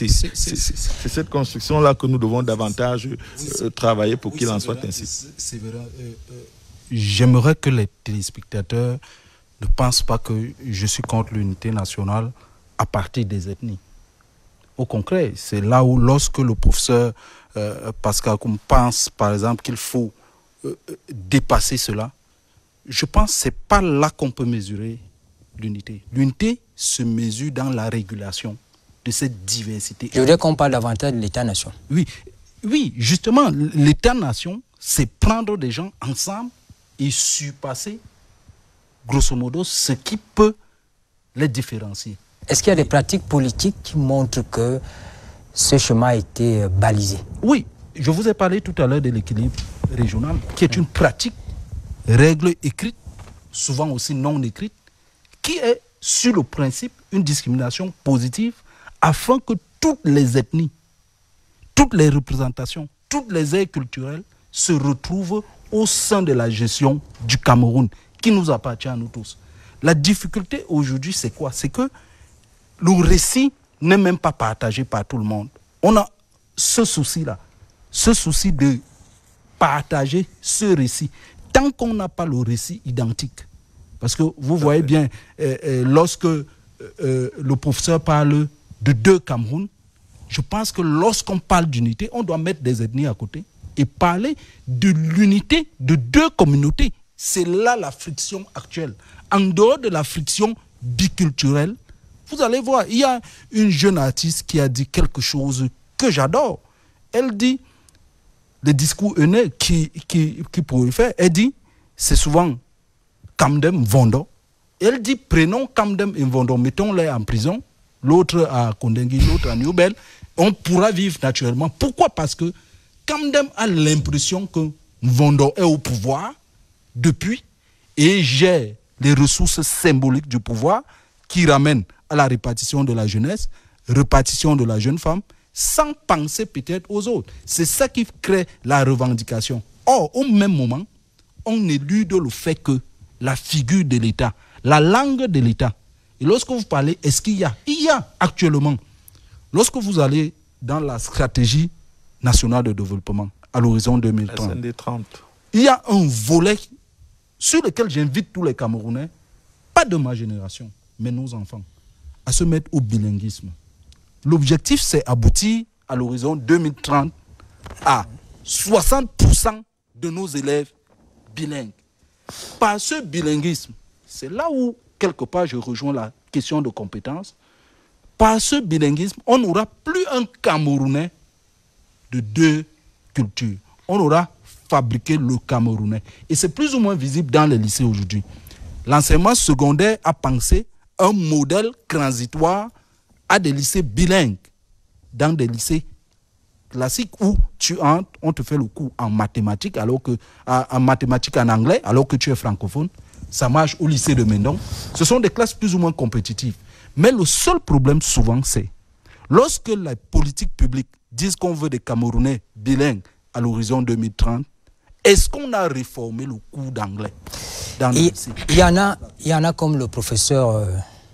cette construction-là que nous devons davantage euh, travailler pour oui, qu'il en soit vrai, ainsi. C'est vrai. Euh, euh... J'aimerais que les téléspectateurs ne pensent pas que je suis contre l'unité nationale à partir des ethnies. Au contraire, c'est là où lorsque le professeur euh, Pascal Koum pense par exemple qu'il faut euh, dépasser cela, je pense que ce n'est pas là qu'on peut mesurer l'unité. L'unité se mesure dans la régulation de cette diversité. Je voudrais qu'on parle davantage de l'État-nation. Oui, oui, justement, l'État-nation, c'est prendre des gens ensemble et surpasser, grosso modo, ce qui peut les différencier. Est-ce qu'il y a des pratiques politiques qui montrent que ce chemin a été balisé? Oui, je vous ai parlé tout à l'heure de l'équilibre régional, qui est une pratique, règle écrite, souvent aussi non écrite, qui est, sur le principe, une discrimination positive, afin que toutes les ethnies, toutes les représentations, toutes les aires culturelles se retrouvent au sein de la gestion du Cameroun, qui nous appartient à nous tous. La difficulté aujourd'hui, c'est quoi? C'est que le récit n'est même pas partagé par tout le monde. On a ce souci-là, ce souci de partager ce récit, tant qu'on n'a pas le récit identique. Parce que vous voyez bien, euh, euh, lorsque euh, le professeur parle de deux Camerouns, je pense que lorsqu'on parle d'unité, on doit mettre des ethnies à côté et parler de l'unité de deux communautés. C'est là la friction actuelle. En dehors de la friction biculturelle, vous allez voir, il y a une jeune artiste qui a dit quelque chose que j'adore. Elle dit, le discours haineux qui, qui, qui pourrait faire, elle dit, c'est souvent Kamdem Vondo. Elle dit, prenons Kamdem et Vondo, mettons-les en prison, l'autre à Kondengui, l'autre à Newbel, on pourra vivre naturellement. Pourquoi? Parce que Kamdem a l'impression que Mvondo est au pouvoir depuis et gère les ressources symboliques du pouvoir qui ramènent à la répartition de la jeunesse, répartition de la jeune femme, sans penser peut-être aux autres. C'est ça qui crée la revendication. Or, au même moment, on élude le fait que la figure de l'État, la langue de l'État, et lorsque vous parlez, est-ce qu'il y a? Il y a actuellement. Lorsque vous allez dans la stratégie nationale de développement à l'horizon deux mille trente, il y a un volet sur lequel j'invite tous les Camerounais, pas de ma génération, mais nos enfants, à se mettre au bilinguisme. L'objectif, c'est aboutir à l'horizon deux mille trente à soixante pour cent de nos élèves bilingues. Par ce bilinguisme, c'est là où, quelque part, je rejoins la question de compétence. Par ce bilinguisme, on n'aura plus un Camerounais de deux cultures. On aura fabriqué le Camerounais. Et c'est plus ou moins visible dans les lycées aujourd'hui. L'enseignement secondaire a pensé un modèle transitoire à des lycées bilingues, dans des lycées classiques où tu entres, on te fait le cours en mathématiques, alors que, en mathématiques en anglais, alors que tu es francophone. Ça marche au lycée de Mendon. Ce sont des classes plus ou moins compétitives. Mais le seul problème souvent, c'est lorsque les politiques publiques disent qu'on veut des Camerounais bilingues à l'horizon deux mille trente, est-ce qu'on a réformé le cours d'anglais dans le lycée? Il y en a, il y en a comme le professeur euh,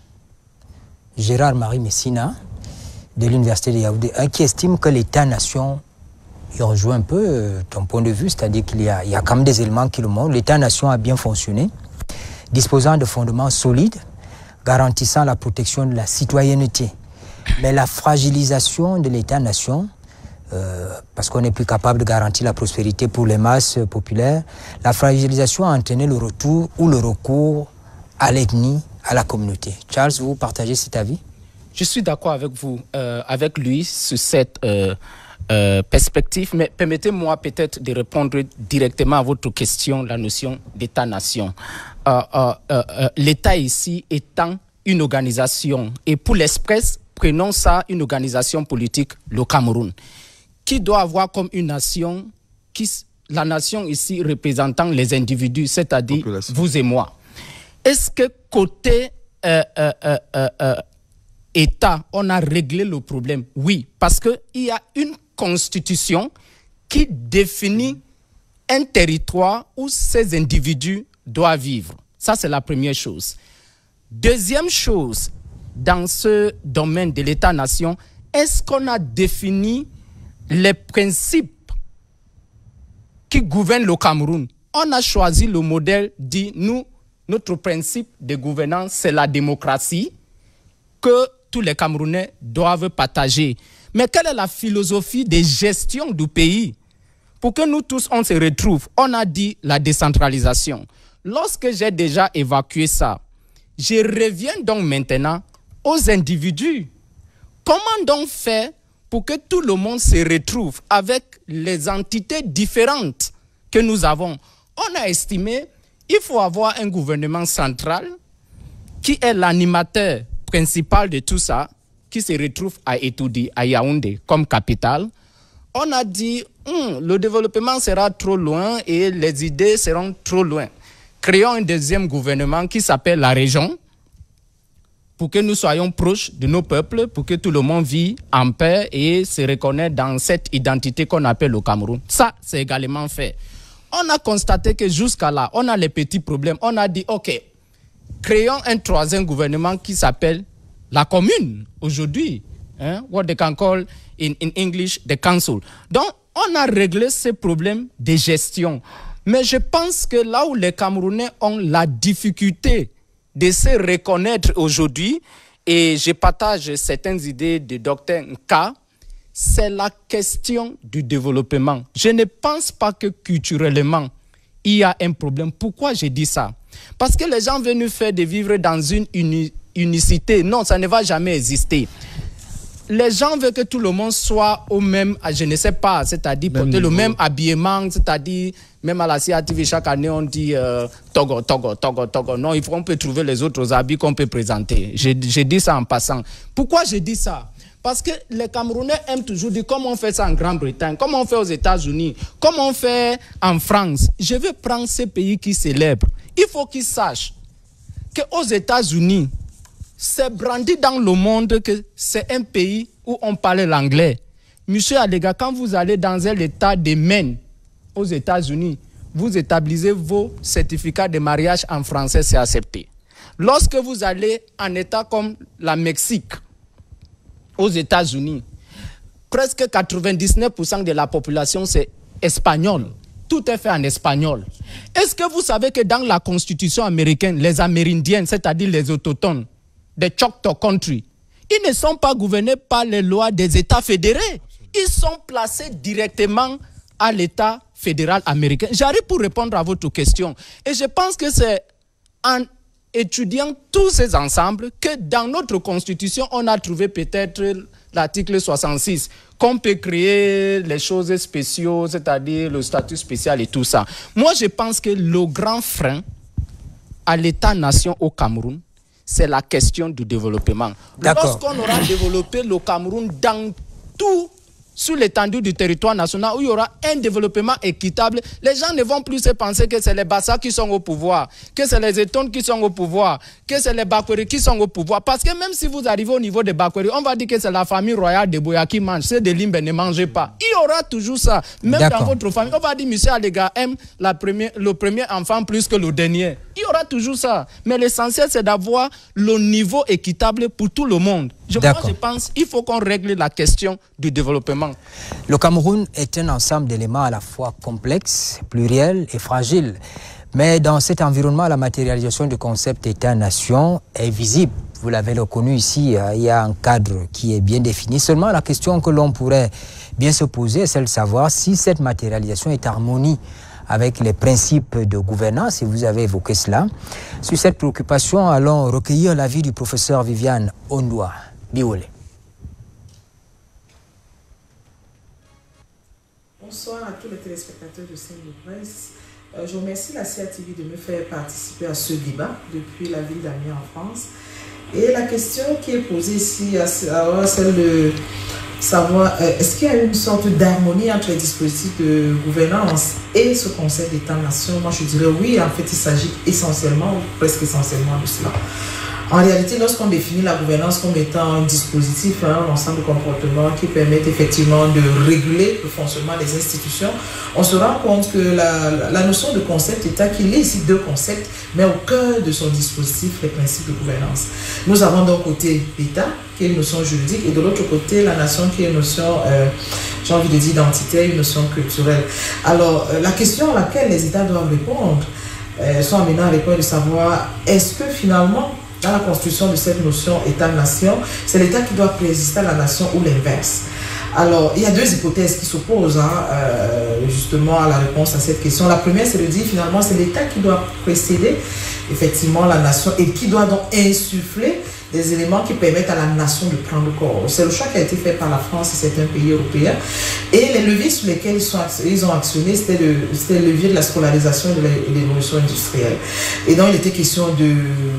Gérard-Marie Messina de l'Université de Yaoundé, qui estime que l'État-nation, il rejoint un peu euh, ton point de vue, c'est-à-dire qu'il y a, il y a quand même des éléments qui le montrent. L'État-nation a bien fonctionné, disposant de fondements solides, garantissant la protection de la citoyenneté. Mais la fragilisation de l'État-nation, euh, parce qu'on n'est plus capable de garantir la prospérité pour les masses populaires, la fragilisation a entraîné le retour ou le recours à l'ethnie, à la communauté. Charles, vous partagez cet avis? Je suis d'accord avec vous, euh, avec lui, sur cette euh, euh, perspective, mais permettez-moi peut-être de répondre directement à votre question, la notion d'État-nation. Euh, euh, euh, L'État ici étant une organisation, et pour l'Express, prenons ça, une organisation politique, le Cameroun, qui doit avoir comme une nation, qui, la nation ici représentant les individus, c'est-à-dire vous et moi. Est-ce que côté euh, euh, euh, euh, État, on a réglé le problème? Oui, parce qu'il y a une constitution qui définit un territoire où ces individus doivent vivre. Ça, c'est la première chose. Deuxième chose, dans ce domaine de l'État-nation, est-ce qu'on a défini les principes qui gouvernent le Cameroun? On a choisi le modèle dit, nous, notre principe de gouvernance, c'est la démocratie que tous les Camerounais doivent partager. Mais quelle est la philosophie de gestion du pays? Pour que nous tous, on se retrouve, on a dit la décentralisation. Lorsque j'ai déjà évacué ça, je reviens donc maintenant aux individus. Comment donc faire pour que tout le monde se retrouve avec les entités différentes que nous avons? On a estimé qu'il faut avoir un gouvernement central qui est l'animateur principal de tout ça, qui se retrouve à Etoudi, à Yaoundé, comme capitale. On a dit, hum, le développement sera trop loin et les idées seront trop loin. Créons un deuxième gouvernement qui s'appelle la région, pour que nous soyons proches de nos peuples, pour que tout le monde vive en paix et se reconnaisse dans cette identité qu'on appelle le Cameroun. Ça, c'est également fait. On a constaté que jusqu'à là, on a les petits problèmes. On a dit, OK, créons un troisième gouvernement qui s'appelle la commune, aujourd'hui. Hein, what they can call in, in English, the council. Donc, on a réglé ces problèmes de gestion. Mais je pense que là où les Camerounais ont la difficulté de se reconnaître aujourd'hui, et je partage certaines idées de docteur Nka, c'est la question du développement. Je ne pense pas que culturellement, il y a un problème. Pourquoi je dis ça? Parce que les gens veulent nous faire de vivre dans une uni- unicité. Non, ça ne va jamais exister. les gens veulent que tout le monde soit au même, je ne sais pas, c'est-à-dire même porter niveau. Le même habillement, c'est-à-dire, même à la C A T V, chaque année, on dit euh, Togo, Togo, Togo, Togo. Non, il faut, on peut trouver les autres habits qu'on peut présenter. J'ai dit ça en passant. Pourquoi je dis ça? Parce que les Camerounais aiment toujours dire comment on fait ça en Grande-Bretagne, comment on fait aux États-Unis, comment on fait en France. Je veux prendre ces pays qui célèbrent. Il faut qu'ils sachent qu'aux États-Unis, c'est brandi dans le monde que c'est un pays où on parle l'anglais. Monsieur Alega, quand vous allez dans un état de Maine, aux États-Unis, vous établissez vos certificats de mariage en français, c'est accepté. Lorsque vous allez en état comme la Mexique, aux États-Unis, presque quatre-vingt-dix-neuf pour cent de la population, c'est espagnol. Tout est fait en espagnol. Est-ce que vous savez que dans la constitution américaine, les Amérindiens, c'est-à-dire les autochtones, des Choctaw Country, ils ne sont pas gouvernés par les lois des États fédérés. Ils sont placés directement à l'État fédéral américain. J'arrive pour répondre à votre question. Et je pense que c'est en étudiant tous ces ensembles que dans notre constitution, on a trouvé peut-être l'article soixante-six, qu'on peut créer les choses spéciales, c'est-à-dire le statut spécial et tout ça. Moi, je pense que le grand frein à l'État-nation au Cameroun, c'est la question du développement. Lorsqu'on aura développé le Cameroun dans tout, sur l'étendue du territoire national, où il y aura un développement équitable, les gens ne vont plus se penser que c'est les Bassa qui sont au pouvoir, que c'est les Eton qui sont au pouvoir, que c'est les Bakweri qui sont au pouvoir. Parce que même si vous arrivez au niveau des Bakweri, on va dire que c'est la famille royale de Boya qui mange, ceux de Limbe ne mangez pas. Il y aura toujours ça. Même dans votre famille, on va dire monsieur Alega aime la première, le premier enfant plus que le dernier. Il y aura toujours ça. Mais l'essentiel, c'est d'avoir le niveau équitable pour tout le monde. Je, moi, je pense qu'il faut qu'on règle la question du développement. Le Cameroun est un ensemble d'éléments à la fois complexes, pluriels et fragiles. Mais dans cet environnement, la matérialisation du concept État-nation est visible. Vous l'avez reconnu ici, il y a un cadre qui est bien défini. Seulement, la question que l'on pourrait bien se poser est celle de savoir si cette matérialisation est harmonie avec les principes de gouvernance, et vous avez évoqué cela. Sur cette préoccupation, allons recueillir l'avis du professeur Viviane Ondoa Biolé. Bonsoir à tous les téléspectateurs de Scène de Presse. Euh, je remercie la C A T V de me faire participer à ce débat depuis la ville d'Amiens en France. Et la question qui est posée ici, c'est celle de savoir euh, est-ce qu'il y a une sorte d'harmonie entre les dispositifs de gouvernance et ce concept d'État-nation. Moi, je dirais oui, en fait, il s'agit essentiellement, ou presque essentiellement de cela. En réalité, lorsqu'on définit la gouvernance comme étant un dispositif, hein, un ensemble de comportements qui permettent effectivement de réguler le fonctionnement des institutions, on se rend compte que la, la, la notion de concept État, qui lie ici deux concepts, mais au cœur de son dispositif, les principes de gouvernance. Nous avons d'un côté l'État, qui est une notion juridique, et de l'autre côté, la nation, qui est une notion, euh, j'ai envie de dire, identitaire, une notion culturelle. Alors, euh, la question à laquelle les États doivent répondre, euh, sont amenés à répondre de savoir, est-ce que finalement, dans la construction de cette notion État-nation, c'est l'État qui doit préexister à la nation ou l'inverse. Alors, il y a deux hypothèses qui s'opposent hein, euh, justement à la réponse à cette question. La première, c'est de dire finalement c'est l'État qui doit précéder effectivement la nation et qui doit donc insuffler des éléments qui permettent à la nation de prendre corps. C'est le choix qui a été fait par la France et certains pays européens. Et les leviers sur lesquels ils, sont, ils ont actionné, c'était le, le levier de la scolarisation et de l'évolution industrielle. Et donc, il était question de...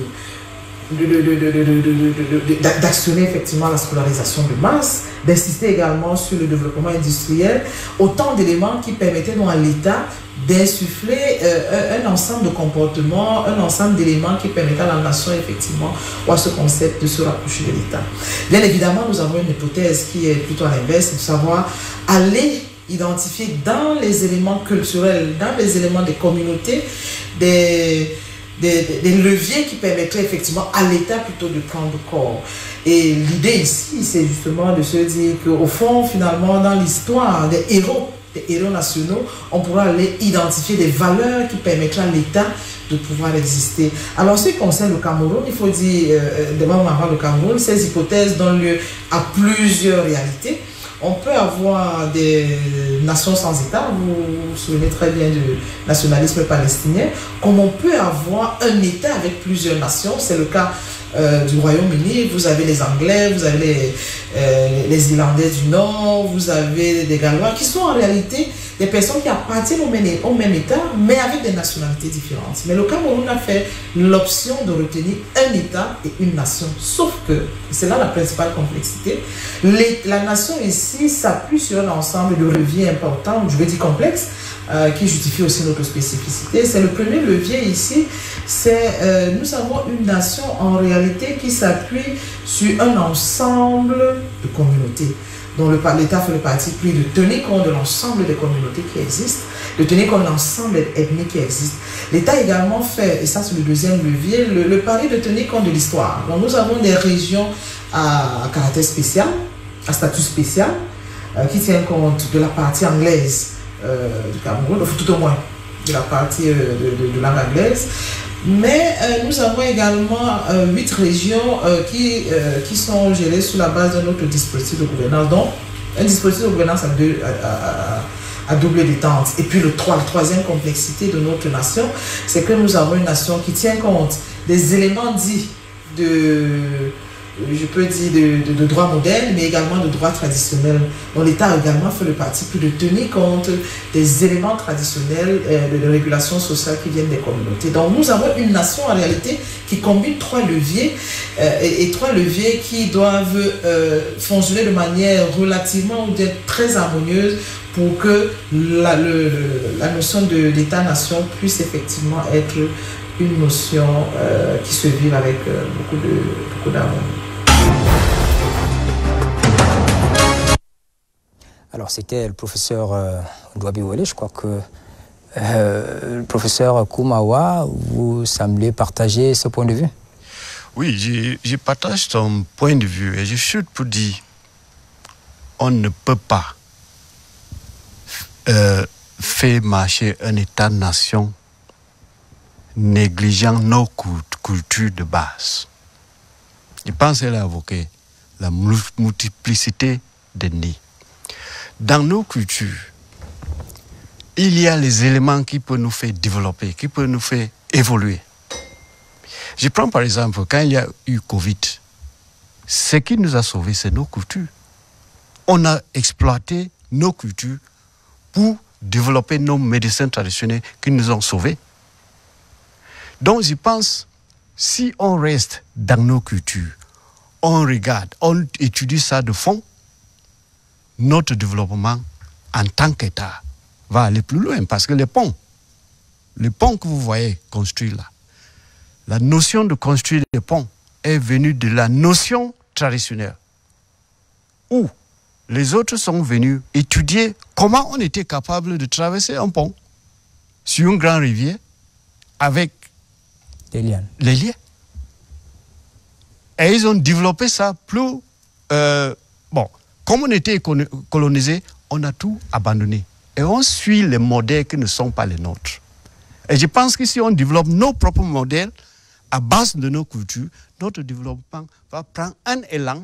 d'actionner effectivement la scolarisation de masse, d'insister également sur le développement industriel, autant d'éléments qui permettaient donc à l'État d'insuffler euh, un, un ensemble de comportements, un ensemble d'éléments qui permettaient à la nation effectivement, ou à ce concept de se rapprocher de l'État. Bien évidemment, nous avons une hypothèse qui est plutôt à l'inverse, de savoir aller identifier dans les éléments culturels, dans les éléments des communautés, des Des, des, des leviers qui permettraient effectivement à l'État plutôt de prendre corps. Et l'idée ici, c'est justement de se dire qu'au fond, finalement, dans l'histoire des héros, des héros nationaux, on pourra aller identifier des valeurs qui permettraient à l'État de pouvoir exister. Alors, ce qui concerne le Cameroun, il faut dire, euh, d'abord avant le Cameroun, ces hypothèses donnent lieu à plusieurs réalités. On peut avoir des nations sans État, vous vous souvenez très bien du nationalisme palestinien, comme on peut avoir un État avec plusieurs nations, c'est le cas euh, du Royaume-Uni, vous avez les Anglais, vous avez les, euh, les Irlandais du Nord, vous avez des Gallois, qui sont en réalité des personnes qui appartiennent au même, au même État, mais avec des nationalités différentes. Mais le Cameroun a fait l'option de retenir un État et une nation. Sauf que, c'est là la principale complexité, les, la nation ici s'appuie sur un ensemble de leviers importants, je veux dire complexes, euh, qui justifie aussi notre spécificité. C'est le premier levier ici, c'est euh, nous avons une nation en réalité qui s'appuie sur un ensemble de communautés. dont l'État fait le parti pris de tenir compte de l'ensemble des communautés qui existent, de tenir compte de l'ensemble ethnique qui existe. L'État également fait, et ça c'est le deuxième levier, le, le pari de tenir compte de l'histoire. Donc nous avons des régions à, à caractère spécial, à statut spécial, euh, qui tiennent compte de la partie anglaise euh, du Cameroun, enfin, tout au moins de la partie euh, de, de, de langue anglaise. Mais euh, nous avons également euh, huit régions euh, qui, euh, qui sont gérées sous la base d'un autre dispositif de gouvernance. Donc, un dispositif de gouvernance à, deux, à, à, à double détente. Et puis, le trois, la troisième complexité de notre nation, c'est que nous avons une nation qui tient compte des éléments dits de, je peux dire, de, de, de droit moderne, mais également de droit traditionnel. Donc, l'État a également fait le parti pris de tenir compte des éléments traditionnels euh, de, de régulation sociale qui viennent des communautés. Donc, nous avons une nation en réalité qui combine trois leviers euh, et, et trois leviers qui doivent euh, fonctionner de manière relativement ou d'être très harmonieuse pour que la, le, la notion de l'État-nation puisse effectivement être une notion euh, qui se vive avec euh, beaucoup de beaucoup d'harmonie. Alors, c'était le professeur euh, Douabiwele. Je crois que euh, le professeur Koumawa, vous semblez partager ce point de vue. Oui, je, je partage ton point de vue et je chute pour dire on ne peut pas euh, faire marcher un État-nation négligeant nos cultures de base. Je pense qu'elle a évoqué la multiplicité des nids. Dans nos cultures, il y a les éléments qui peuvent nous faire développer, qui peuvent nous faire évoluer. Je prends par exemple, quand il y a eu Covid, ce qui nous a sauvés, c'est nos cultures. On a exploité nos cultures pour développer nos médecins traditionnels qui nous ont sauvés. Donc je pense, si on reste dans nos cultures, on regarde, on étudie ça de fond, notre développement en tant qu'État va aller plus loin parce que les ponts, les ponts que vous voyez construits là, la notion de construire des ponts est venue de la notion traditionnelle où les autres sont venus étudier comment on était capable de traverser un pont sur une grande rivière avec les liens. Les liens. Et ils ont développé ça plus... Euh, bon, comme on était colonisé, on a tout abandonné. Et on suit les modèles qui ne sont pas les nôtres. Et je pense que si on développe nos propres modèles à base de nos cultures, notre développement va prendre un élan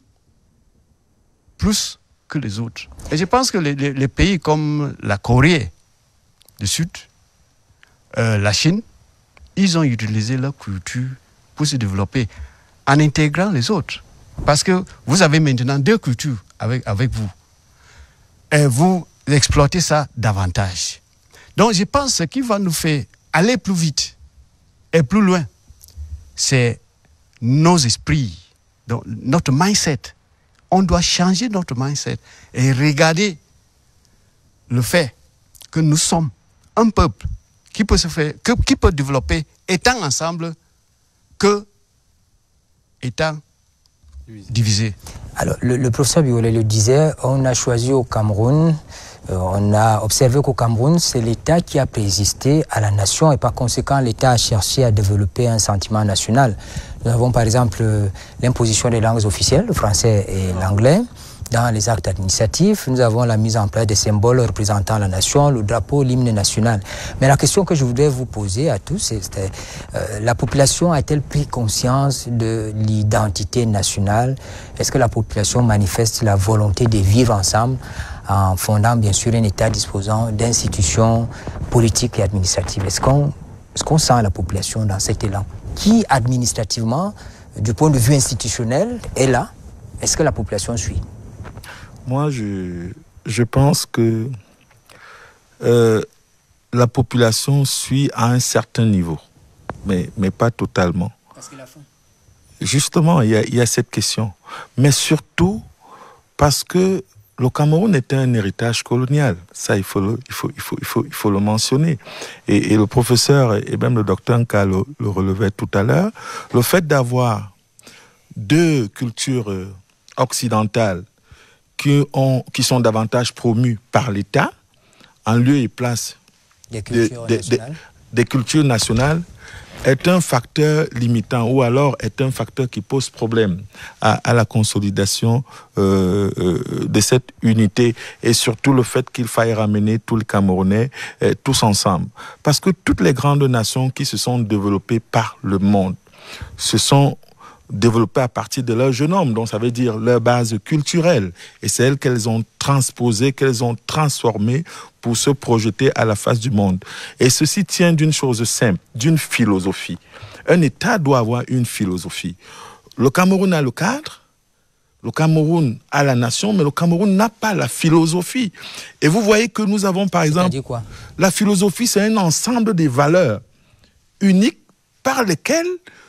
plus que les autres. Et je pense que les, les, les pays comme la Corée du Sud, euh, la Chine, ils ont utilisé leur culture pour se développer en intégrant les autres. Parce que vous avez maintenant deux cultures avec, avec vous. Et vous exploitez ça davantage. Donc je pense que ce qui va nous faire aller plus vite et plus loin, c'est nos esprits, donc notre mindset. On doit changer notre mindset et regarder le fait que nous sommes un peuple qui peut se faire, que, qui peut développer étant ensemble que étant divisé. Alors, le, le professeur Biolé le disait, on a choisi au Cameroun, euh, on a observé qu'au Cameroun, c'est l'État qui a préexisté à la nation et par conséquent, l'État a cherché à développer un sentiment national. Nous avons par exemple euh, l'imposition des langues officielles, le français et l'anglais. Dans les actes administratifs, nous avons la mise en place des symboles représentant la nation, le drapeau, l'hymne national. Mais la question que je voudrais vous poser à tous, c'est euh, la population a-t-elle pris conscience de l'identité nationale? Est-ce que la population manifeste la volonté de vivre ensemble en fondant bien sûr un État disposant d'institutions politiques et administratives? Est-ce qu'on est-ce qu'on sent la population dans cet élan qui administrativement du point de vue institutionnel est là. Est-ce que la population suit? Moi, je, je pense que euh, la population suit à un certain niveau, mais, mais pas totalement. Parce qu'il a faim. Justement, il y a, il y a cette question. Mais surtout parce que le Cameroun était un héritage colonial. Ça, il faut le, il faut, il faut, il faut, il faut le mentionner. Et, et le professeur et même le docteur Nka le, le relevait tout à l'heure. Le fait d'avoir deux cultures occidentales qui, ont, qui sont davantage promues par l'État, en lieu et place des cultures, de, de, de, des cultures nationales, est un facteur limitant ou alors est un facteur qui pose problème à, à la consolidation euh, euh, de cette unité et surtout le fait qu'il faille ramener tous les Camerounais euh, tous ensemble. Parce que toutes les grandes nations qui se sont développées par le monde se sont développées à partir de leur génome, donc ça veut dire leur base culturelle. Et c'est elles qu'elles ont transposées, qu'elles ont transformées pour se projeter à la face du monde. Et ceci tient d'une chose simple, d'une philosophie. Un État doit avoir une philosophie. Le Cameroun a le cadre, le Cameroun a la nation, mais le Cameroun n'a pas la philosophie. Et vous voyez que nous avons, par exemple, quoi? La philosophie, c'est un ensemble de valeurs uniques par lesquelles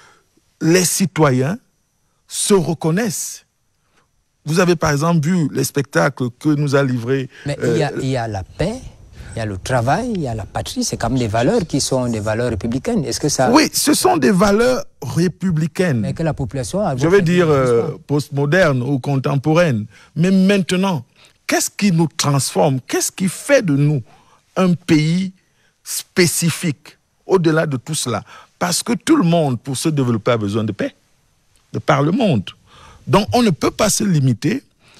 les citoyens se reconnaissent. Vous avez par exemple vu les spectacles que nous a livrés... Mais euh, il, y a, il y a la paix, il y a le travail, il y a la patrie, c'est comme des valeurs qui sont des valeurs républicaines. Est-ce que ça... Oui, ce sont des valeurs républicaines. Mais que la population... A Je vais dire euh, postmoderne ou contemporaine. Mais maintenant, qu'est-ce qui nous transforme? Qu'est-ce qui fait de nous un pays spécifique au-delà de tout cela? Parce que tout le monde, pour se développer, a besoin de paix, de par le monde. Donc, on ne peut pas se limiter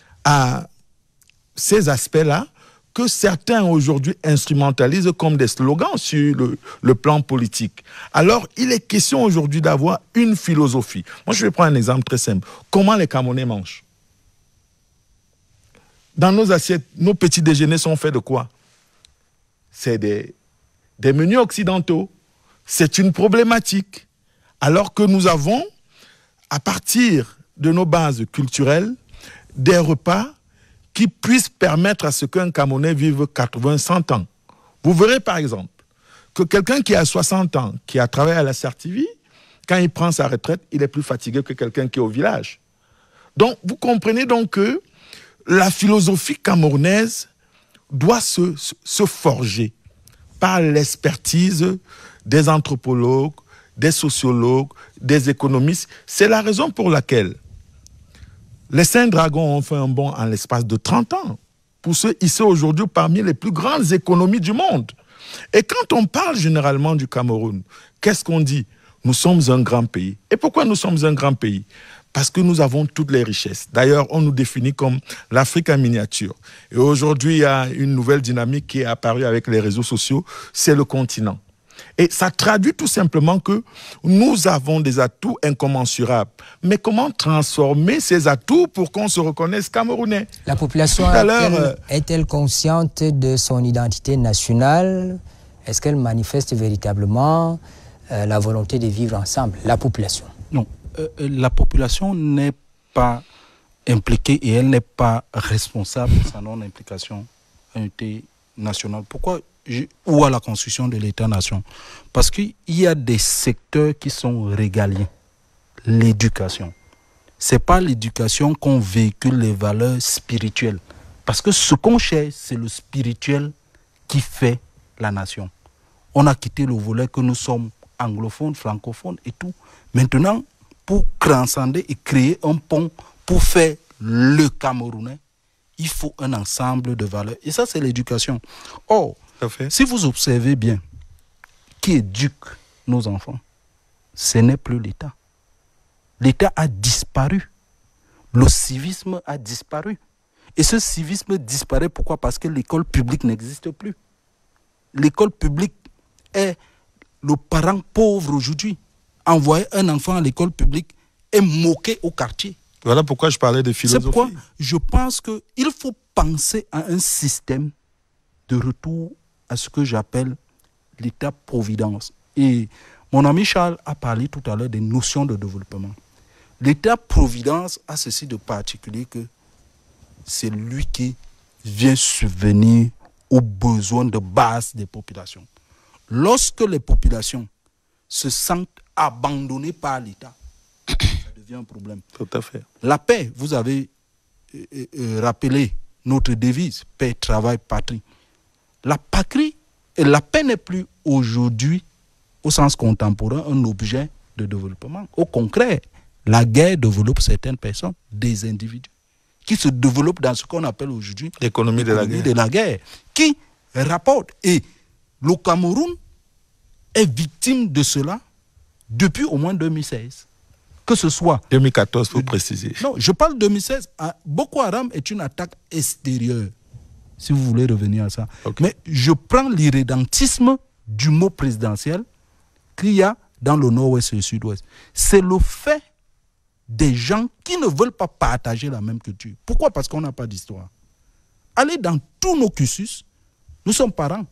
à ces aspects-là que certains aujourd'hui instrumentalisent comme des slogans sur le, le plan politique. Alors, il est question aujourd'hui d'avoir une philosophie. Moi, je vais prendre un exemple très simple. Comment les Camerounais mangent? Dans nos assiettes, nos petits déjeuners sont faits de quoi? C'est des, des menus occidentaux. C'est une problématique. Alors que nous avons, à partir de nos bases culturelles, des repas qui puissent permettre à ce qu'un Camerounais vive quatre-vingts, cent ans. Vous verrez par exemple que quelqu'un qui a soixante ans, qui a travaillé à la Sartivie, quand il prend sa retraite, il est plus fatigué que quelqu'un qui est au village. Donc, vous comprenez donc que la philosophie camerounaise doit se, se forger par l'expertise des anthropologues, des sociologues, des économistes. C'est la raison pour laquelle les Saints Dragons ont fait un bond en l'espace de trente ans pour se hisser aujourd'hui parmi les plus grandes économies du monde. Et quand on parle généralement du Cameroun, qu'est-ce qu'on dit? Nous sommes un grand pays. Et pourquoi nous sommes un grand pays? Parce que nous avons toutes les richesses. D'ailleurs, on nous définit comme l'Afrique en miniature. Et aujourd'hui, il y a une nouvelle dynamique qui est apparue avec les réseaux sociaux, c'est le continent. Et ça traduit tout simplement que nous avons des atouts incommensurables. Mais comment transformer ces atouts pour qu'on se reconnaisse camerounais? La population est-elle, est-elle consciente de son identité nationale? Est-ce qu'elle manifeste véritablement euh, la volonté de vivre ensemble? La population. Non, euh, la population n'est pas impliquée et elle n'est pas responsable de sa non-implication à l'unité nationale. Pourquoi? Ou à la construction de l'État-nation. Parce qu'il y a des secteurs qui sont régaliens. L'éducation. Ce n'est pas l'éducation qu'on véhicule les valeurs spirituelles. Parce que ce qu'on cherche, c'est le spirituel qui fait la nation. On a quitté le volet que nous sommes anglophones, francophones et tout. Maintenant, pour transcender et créer un pont pour faire le Camerounais, il faut un ensemble de valeurs. Et ça, c'est l'éducation. Or, si vous observez bien, qui éduque nos enfants, ce n'est plus l'État. L'État a disparu. Le civisme a disparu. Et ce civisme disparaît pourquoi? Parce que l'école publique n'existe plus. L'école publique est le parent pauvre aujourd'hui. Envoyer un enfant à l'école publique est moqué au quartier. Voilà pourquoi je parlais de philosophie. C'est pourquoi je pense qu'il faut penser à un système de retour à ce que j'appelle l'État-providence. Et mon ami Charles a parlé tout à l'heure des notions de développement. l'État-providence a ceci de particulier que c'est lui qui vient subvenir aux besoins de base des populations. Lorsque les populations se sentent abandonnées par l'État, ça devient un problème. Tout à fait. La paix, vous avez euh, euh, rappelé notre devise, paix, travail, patrie. La patrie, et la paix n'est plus aujourd'hui, au sens contemporain, un objet de développement. Au contraire, la guerre développe certaines personnes, des individus, qui se développent dans ce qu'on appelle aujourd'hui l'économie de la guerre. de la guerre, qui rapporte. Et le Cameroun est victime de cela depuis au moins deux mille seize. Que ce soit... deux mille quatorze, pour préciser. Non, je parle de deux mille seize. Boko Haram est une attaque extérieure, si vous voulez revenir à ça. Okay. Mais je prends l'irrédentisme du mot présidentiel qu'il y a dans le nord-ouest et le sud-ouest. C'est le fait des gens qui ne veulent pas partager la même culture. Pourquoi? Parce qu'on n'a pas d'histoire. Allez dans tous nos cursus, nous sommes parents.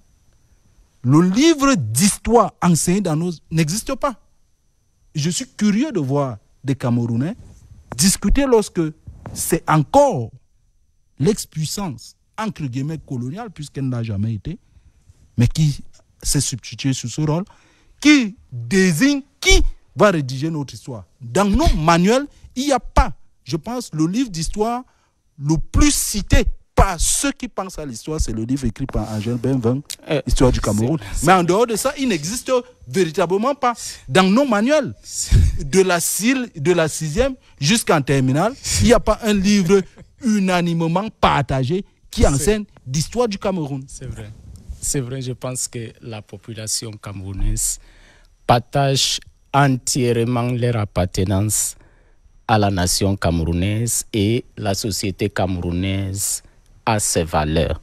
Le livre d'histoire enseigné dans nos... n'existe pas. Je suis curieux de voir des Camerounais discuter lorsque c'est encore l'ex-puissance, entre guillemets, coloniale, puisqu'elle n'a jamais été, mais qui s'est substituée sur ce rôle, qui désigne qui va rédiger notre histoire. Dans nos manuels, il n'y a pas, je pense, le livre d'histoire le plus cité par ceux qui pensent à l'histoire, c'est le livre écrit par Angèle Benvin, euh, Histoire du Cameroun. Mais en dehors de ça, il n'existe véritablement pas. Dans nos manuels, de la, de la sixième jusqu'en terminale, il n'y a pas un livre unanimement partagé qui enseigne l'histoire du Cameroun. C'est vrai. C'est vrai, je pense que la population camerounaise partage entièrement leur appartenance à la nation camerounaise et la société camerounaise à ses valeurs.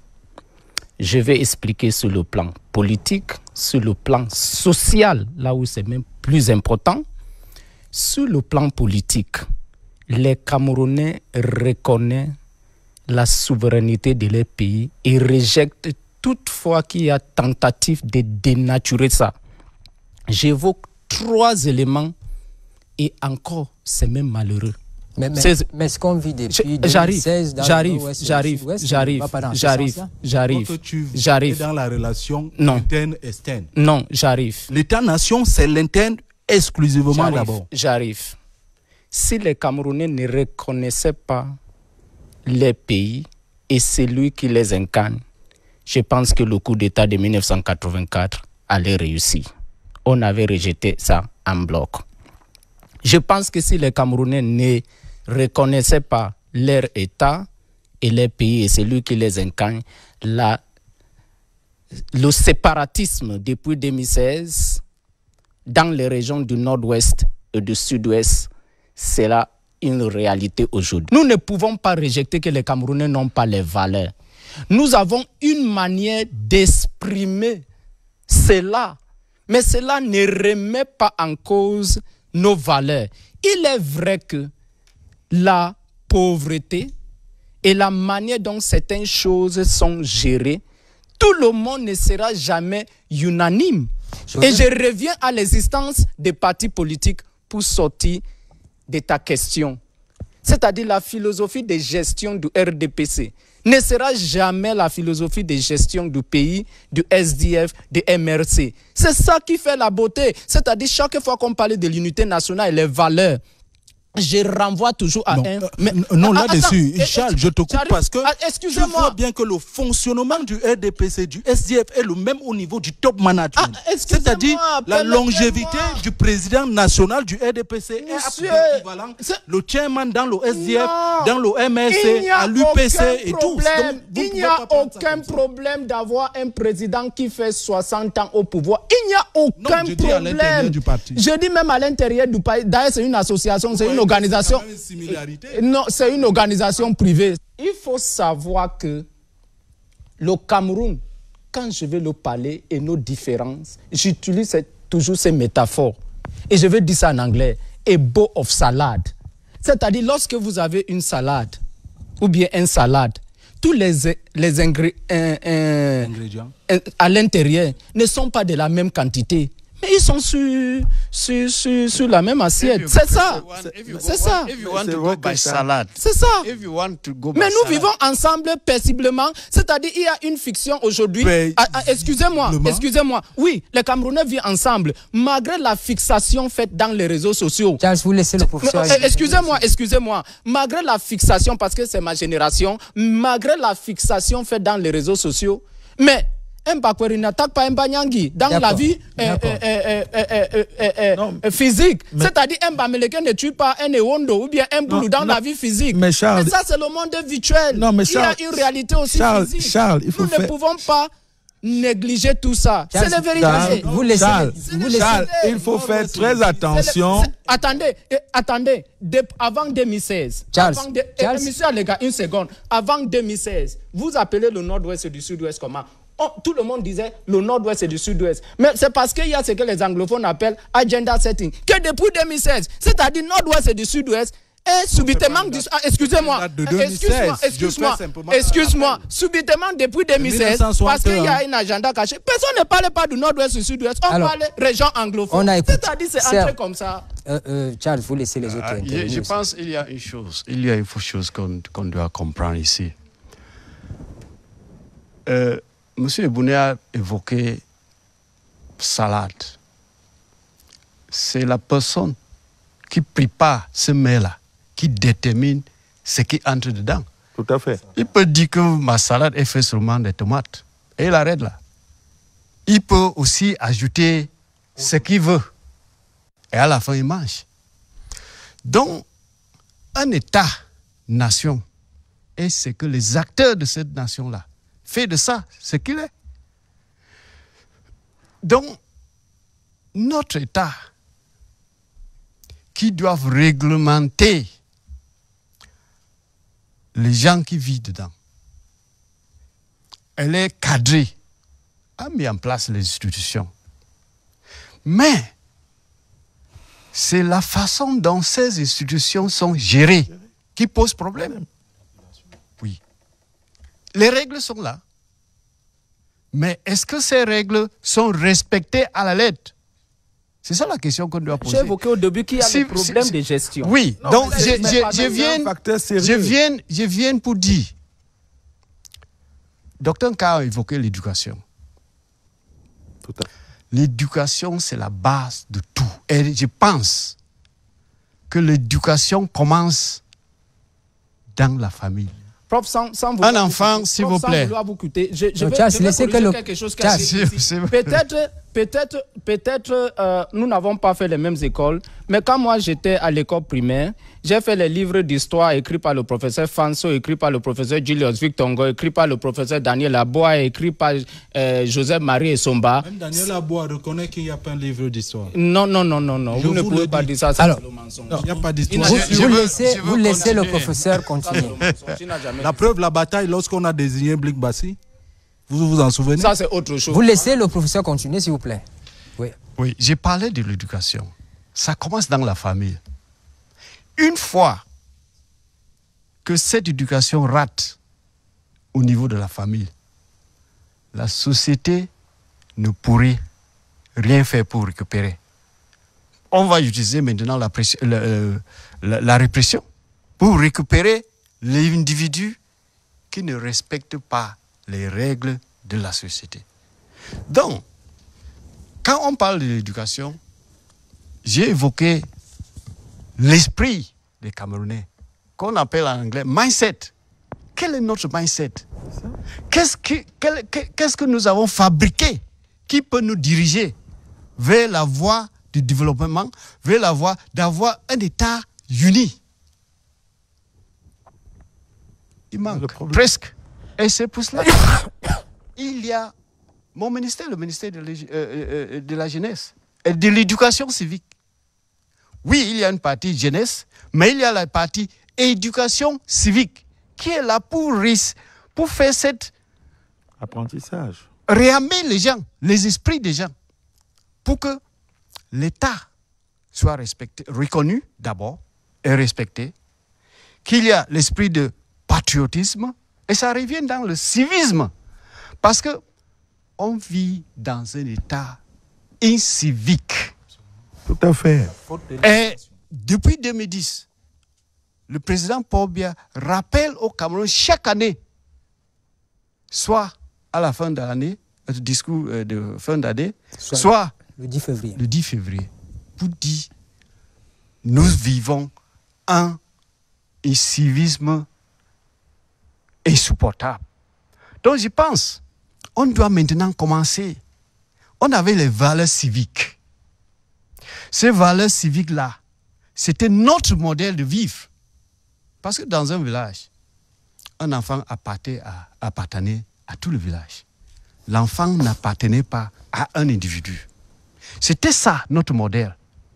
Je vais expliquer sur le plan politique, sur le plan social, là où c'est même plus important. Sur le plan politique, les Camerounais reconnaissent la souveraineté de leur pays et rejettent toutefois qu'il y a tentative de dénaturer ça. J'évoque trois éléments et encore, c'est même malheureux. Mais, mais, mais ce qu'on vit depuis deux mille seize dans j'arrive, le j'arrive, j'arrive, j'arrive, j'arrive, j'arrive. Dans la relation non. interne-externe. Non, j'arrive. L'État-nation, c'est l'interne exclusivement d'abord. J'arrive. Si les Camerounais ne reconnaissaient pas les pays et celui qui les incarne, je pense que le coup d'État de mille neuf cent quatre-vingt-quatre allait réussir. On avait rejeté ça en bloc. Je pense que si les Camerounais ne reconnaissaient pas leur État et leur pays et celui qui les incarne, la, le séparatisme depuis deux mille seize dans les régions du nord-ouest et du sud-ouest, c'est là une réalité aujourd'hui. Nous ne pouvons pas rejeter que les Camerounais n'ont pas les valeurs. Nous avons une manière d'exprimer cela, mais cela ne remet pas en cause nos valeurs. Il est vrai que la pauvreté et la manière dont certaines choses sont gérées, tout le monde ne sera jamais unanime. Je et je reviens à l'existence des partis politiques pour sortir de ta question. C'est-à-dire la philosophie de gestion du R D P C ne sera jamais la philosophie de gestion du pays, du S D F, du M R C. C'est ça qui fait la beauté. C'est-à-dire chaque fois qu'on parle de l'unité nationale et les valeurs, je renvoie toujours à non, un... Euh, mais, non, ah, là-dessus, Charles, je te coupe parce que ah, excusez-moi. Tu vois bien que le fonctionnement du R D P C, du S D F est le même au niveau du top management. Ah, c'est-à-dire la longévité du président national du R D P C Monsieur, est équivalent. Le chairman dans le S D F, non, dans le M R C, à l'U P C et tout. Donc, il n'y a aucun problème d'avoir un président qui fait soixante ans au pouvoir. Il n'y a aucun non, je problème. Dis du parti. Je dis même à l'intérieur du pays. D'ailleurs, c'est une association, c'est ouais. une organisation. Non, c'est une organisation privée. Il faut savoir que le Cameroun, quand je vais le parler et nos différences, j'utilise toujours ces métaphores. Et je vais dire ça en anglais. A bowl of salad. C'est-à-dire, lorsque vous avez une salade, ou bien un salade, tous les, les ingré, euh, euh, ingrédients à l'intérieur ne sont pas de la même quantité. Mais ils sont sur, sur, sur, sur la même assiette. C'est ça. C'est ça. C'est ça. Mais nous salad. vivons ensemble paisiblement. C'est-à-dire, il y a une fiction aujourd'hui. Ah, ah, excusez-moi, excusez-moi. Oui, les Camerounais vivent ensemble, malgré la fixation faite dans les réseaux sociaux. Charles, vous laissez le professeur. Mais, excusez-moi, excusez-moi. Malgré la fixation, parce que c'est ma génération, malgré la fixation faite dans les réseaux sociaux, mais Mbakweri n'attaque pas Mbanyangi dans la vie euh, euh, euh, euh, euh, euh, euh, physique. C'est-à-dire Mbameleke ne tue pas un Ewondo ou bien un Boulou dans non, la vie physique. Mais, Charles, mais ça, c'est le monde virtuel. Non, mais Charles, il y a une réalité aussi Charles, physique. Charles, il faut Nous faire... ne pouvons pas négliger tout ça. C'est la vérité. Charles, vous laissez, Charles, vous laissez. Charles, il faut faire très attention. Le, attendez, eh, attendez. De, avant deux mille seize. Charles, avant de, Charles. Eh, monsieur, les gars, une seconde. Avant deux mille seize, vous appelez le nord-ouest du sud-ouest comment? Oh, tout le monde disait le nord-ouest et du sud-ouest. Mais c'est parce qu'il y a ce que les anglophones appellent agenda setting. Que depuis deux mille seize, c'est-à-dire nord-ouest et du sud-ouest, et subitement, ah, excusez-moi, excuse-moi, excuse-moi, excuse-moi, subitement depuis deux mille seize, parce qu'il y a un agenda caché, personne ne parle pas du nord-ouest et du sud-ouest, on Alors, parle région anglophone. C'est-à-dire c'est entré comme ça. Euh, euh, Charles, vous laissez les autres ah, intervenir. Je, je pense qu'il y a une chose, il y a une chose qu'on qu'on doit comprendre ici. Euh, Monsieur Ebouné a évoqué salade. C'est la personne qui prépare ce mets-là qui détermine ce qui entre dedans. Tout à fait. Il peut dire que ma salade est faite seulement de tomates. Et il arrête là. Il peut aussi ajouter ce qu'il veut. Et à la fin, il mange. Donc, un État-nation est ce que les acteurs de cette nation-là fait de ça ce qu'il est. Donc, notre État qui doivent réglementer les gens qui vivent dedans, elle est cadrée, a mis en place les institutions. Mais c'est la façon dont ces institutions sont gérées qui pose problème. Oui. Les règles sont là. Mais est-ce que ces règles sont respectées à la lettre? C'est ça la question qu'on doit poser. J'ai évoqué au début qu'il y a Si- des problèmes si- de gestion. Oui, Non, donc mais je, c'est- je- mais je pas- viens, C'est un facteur sérieux. je viens, je viens pour dire, docteur K a évoqué l'éducation. Tout à fait. L'éducation, c'est la base de tout. Et je pense que l'éducation commence dans la famille. Prof, sans, sans Un vouloir enfant, vous- s'il prof, vous sans plaît. vouloir vous coûter, je, je Non, vais, Charles, je vais laissez que corriger le- quelque chose qui a Charles, été dit. c'est- c'est- Peut-être, peut-être, peut-être, euh, nous n'avons pas fait les mêmes écoles, mais quand moi j'étais à l'école primaire, j'ai fait les livres d'histoire écrits par le professeur Fanso, écrits par le professeur Julius Victongo, écrits par le professeur Daniel Aboa, écrits par euh, Joseph-Marie Essomba. Même Daniel Aboa reconnaît qu'il n'y a pas un livre d'histoire. Non, non, non, non, non. Je vous ne vous pouvez le pas dis. dire ça, c'est Alors, le mensonge. Il n'y a pas Il d'histoire. n'a- Vous, je vous veux- laissez, je veux vous laissez le continuer. professeur Ça, continuer. c'est le mensonge. Il n'a jamais La dit preuve, la bataille, lorsqu'on a désigné Blik Bassi, vous vous en souvenez? ça. Ça, c'est autre chose. Vous laissez le professeur continuer, s'il vous plaît. Oui. Oui, j'ai parlé de l'éducation. Ça commence dans la famille. Une fois que cette éducation rate au niveau de la famille, la société ne pourrait rien faire pour récupérer. On va utiliser maintenant la, pression- la, euh, la- la répression pour récupérer les individus qui ne respectent pas les règles de la société. Donc, quand on parle de l'éducation, j'ai évoqué l'esprit des Camerounais, qu'on appelle en anglais mindset. Quel est notre mindset? Qu'est-ce que, quel- que- qu'est-ce que nous avons fabriqué qui peut nous diriger vers la voie du développement, vers la voie d'avoir un État uni? Il manque presque. Et c'est pour cela il y a mon ministère, le ministère de, l'é- euh, euh, de la jeunesse et de l'éducation civique. Oui, il y a une partie jeunesse, mais il y a la partie éducation civique qui est là pour, ris- pour faire cette Apprentissage. réarmer les gens, les esprits des gens, pour que l'État soit respecté, reconnu d'abord et respecté, qu'il y a l'esprit de patriotisme, et ça revient dans le civisme, parce que on vit dans un État incivique. Tout à fait. Et depuis deux mille dix, le président Paul Biya rappelle au Cameroun chaque année, soit à la fin de l'année, le discours de fin d'année, soit, soit le dix février. Le dix février, pour dire nous vivons un civisme insupportable. Donc je pense, on doit maintenant commencer. On avait les valeurs civiques. Ces valeurs civiques-là, c'était notre modèle de vivre. Parce que dans un village, un enfant appartenait à, appartenait à tout le village. L'enfant n'appartenait pas à un individu. C'était ça, notre modèle.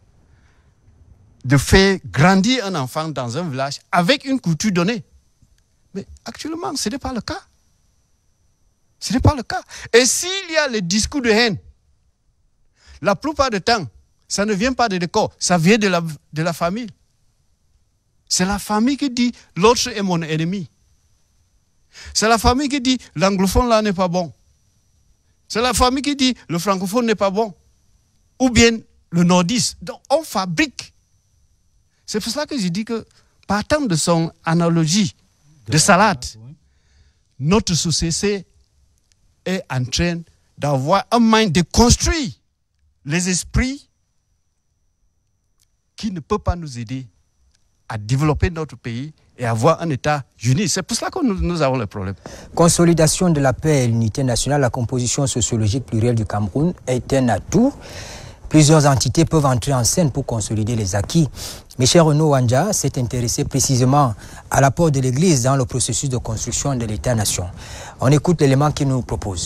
De faire grandir un enfant dans un village avec une culture donnée. Mais actuellement, ce n'est pas le cas. Ce n'est pas le cas. Et s'il y a les discours de haine, la plupart du temps, ça ne vient pas de l'école, ça vient de la, de la famille. C'est la famille qui dit « l'autre est mon ennemi ». C'est la famille qui dit « l'anglophone là n'est pas bon ». C'est la famille qui dit « le francophone n'est pas bon ». Ou bien le nordiste. Donc on fabrique. C'est pour cela que je dis que, partant de son analogie de salade, notre société est en train d'avoir un mind de construire les esprits qui ne peut pas nous aider à développer notre pays et avoir un État uni. C'est pour cela que nous, nous avons le problème. Consolidation de la paix et l'unité nationale, la composition sociologique plurielle du Cameroun est un atout. Plusieurs entités peuvent entrer en scène pour consolider les acquis. Michel Renaud-Wanja s'est intéressé précisément à l'apport de l'Église dans le processus de construction de l'État-nation. On écoute l'élément qu'il nous propose.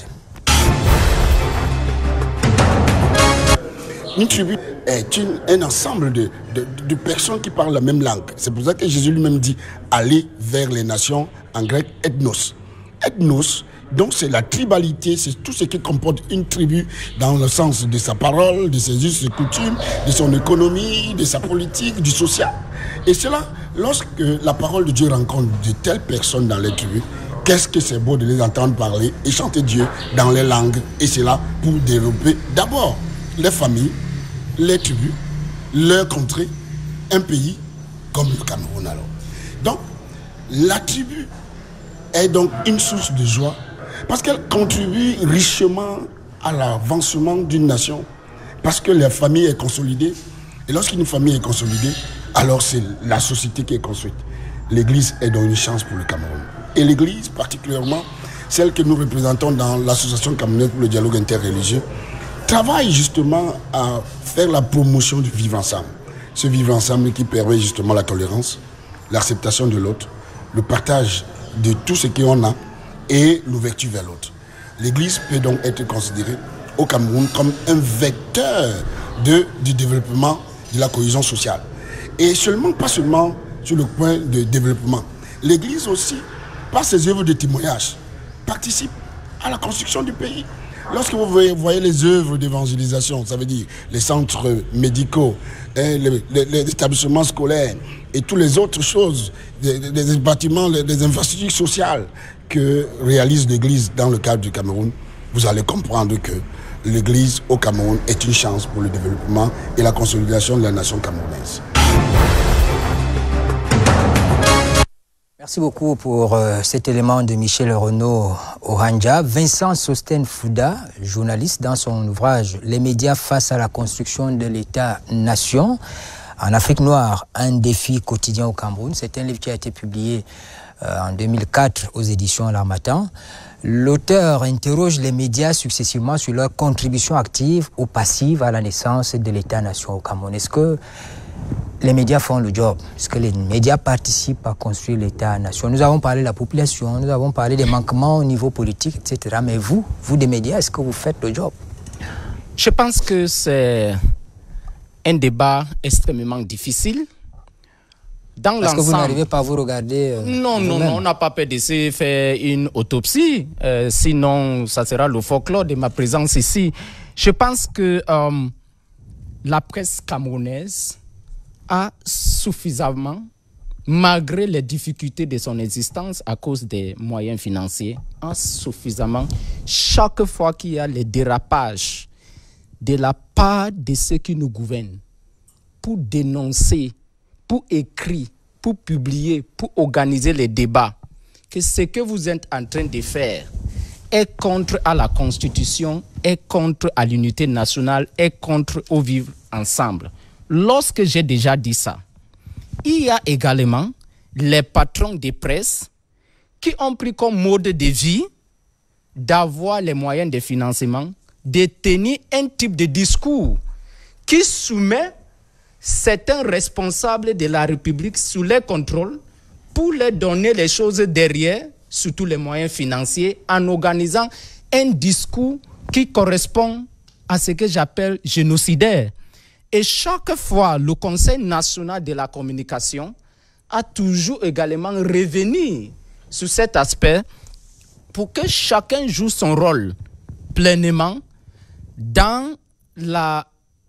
Une tribu est une, un ensemble de, de, de personnes qui parlent la même langue. C'est pour ça que Jésus lui-même dit « aller vers les nations » en grec « ethnos ». Ethnos, donc c'est la tribalité, c'est tout ce qui comporte une tribu dans le sens de sa parole, de ses us et coutumes, de son économie, de sa politique, du social. Et cela, lorsque la parole de Dieu rencontre de telles personnes dans les tribus, qu'est-ce que c'est beau de les entendre parler et chanter Dieu dans les langues. Et c'est là pour développer d'abord les familles, les tribus, leur contrée, un pays comme le Cameroun alors. Donc, la tribu est donc une source de joie parce qu'elle contribue richement à l'avancement d'une nation, parce que la famille est consolidée. Et lorsqu'une famille est consolidée, alors c'est la société qui est construite. L'Église est donc une chance pour le Cameroun. Et l'Église, particulièrement celle que nous représentons dans l'Association camerounaise pour le dialogue interreligieux, travaille justement à faire la promotion du vivre ensemble. Ce vivre ensemble qui permet justement la tolérance, l'acceptation de l'autre, le partage de tout ce qu'on a et l'ouverture vers l'autre. L'Église peut donc être considérée au Cameroun comme un vecteur de, du développement de la cohésion sociale. Et seulement, pas seulement sur le point de développement. L'Église aussi, par ses œuvres de témoignage, participe à la construction du pays. Lorsque vous voyez, voyez les œuvres d'évangélisation, ça veut dire les centres médicaux, les, les, les établissements scolaires et toutes les autres choses, les, les bâtiments, les, les infrastructures sociales que réalise l'Église dans le cadre du Cameroun, vous allez comprendre que l'Église au Cameroun est une chance pour le développement et la consolidation de la nation camerounaise. Merci beaucoup pour euh, cet élément de Michel Renaud-Wanja. Vincent Sosten Fouda, journaliste, dans son ouvrage « Les médias face à la construction de l'État-nation en Afrique noire, un défi quotidien au Cameroun ». C'est un livre qui a été publié euh, en deux mille quatre aux éditions L'Harmattan. L'auteur interroge les médias successivement sur leur contribution active ou passive à la naissance de l'État-nation au Cameroun. Est-ce que les médias font le job? Est-ce que les médias participent à construire l'État-nation? Nous avons parlé de la population, nous avons parlé des manquements au niveau politique, et cetera. Mais vous, vous des médias, est-ce que vous faites le job? Je pense que c'est un débat extrêmement difficile. Dans Parce que vous n'arrivez pas à vous regarder euh, Non, non, non, on n'a pas peur de se faire une autopsie. Euh, sinon, ça sera le folklore de ma présence ici. Je pense que euh, la presse camerounaise a suffisamment, malgré les difficultés de son existence à cause des moyens financiers, a suffisamment, chaque fois qu'il y a les dérapages de la part de ceux qui nous gouvernent pour dénoncer, pour écrire, pour publier, pour organiser les débats, que ce que vous êtes en train de faire est contre à la Constitution, est contre à l'unité nationale, est contre au vivre ensemble. Lorsque j'ai déjà dit ça, il y a également les patrons des presses qui ont pris comme mode de vie d'avoir les moyens de financement, de tenir un type de discours qui soumet certains responsables de la République sous leur contrôle pour leur donner les choses derrière, surtout les moyens financiers, en organisant un discours qui correspond à ce que j'appelle génocidaire. Et chaque fois, le Conseil national de la communication a toujours également revenu sur cet aspect pour que chacun joue son rôle pleinement dans, la,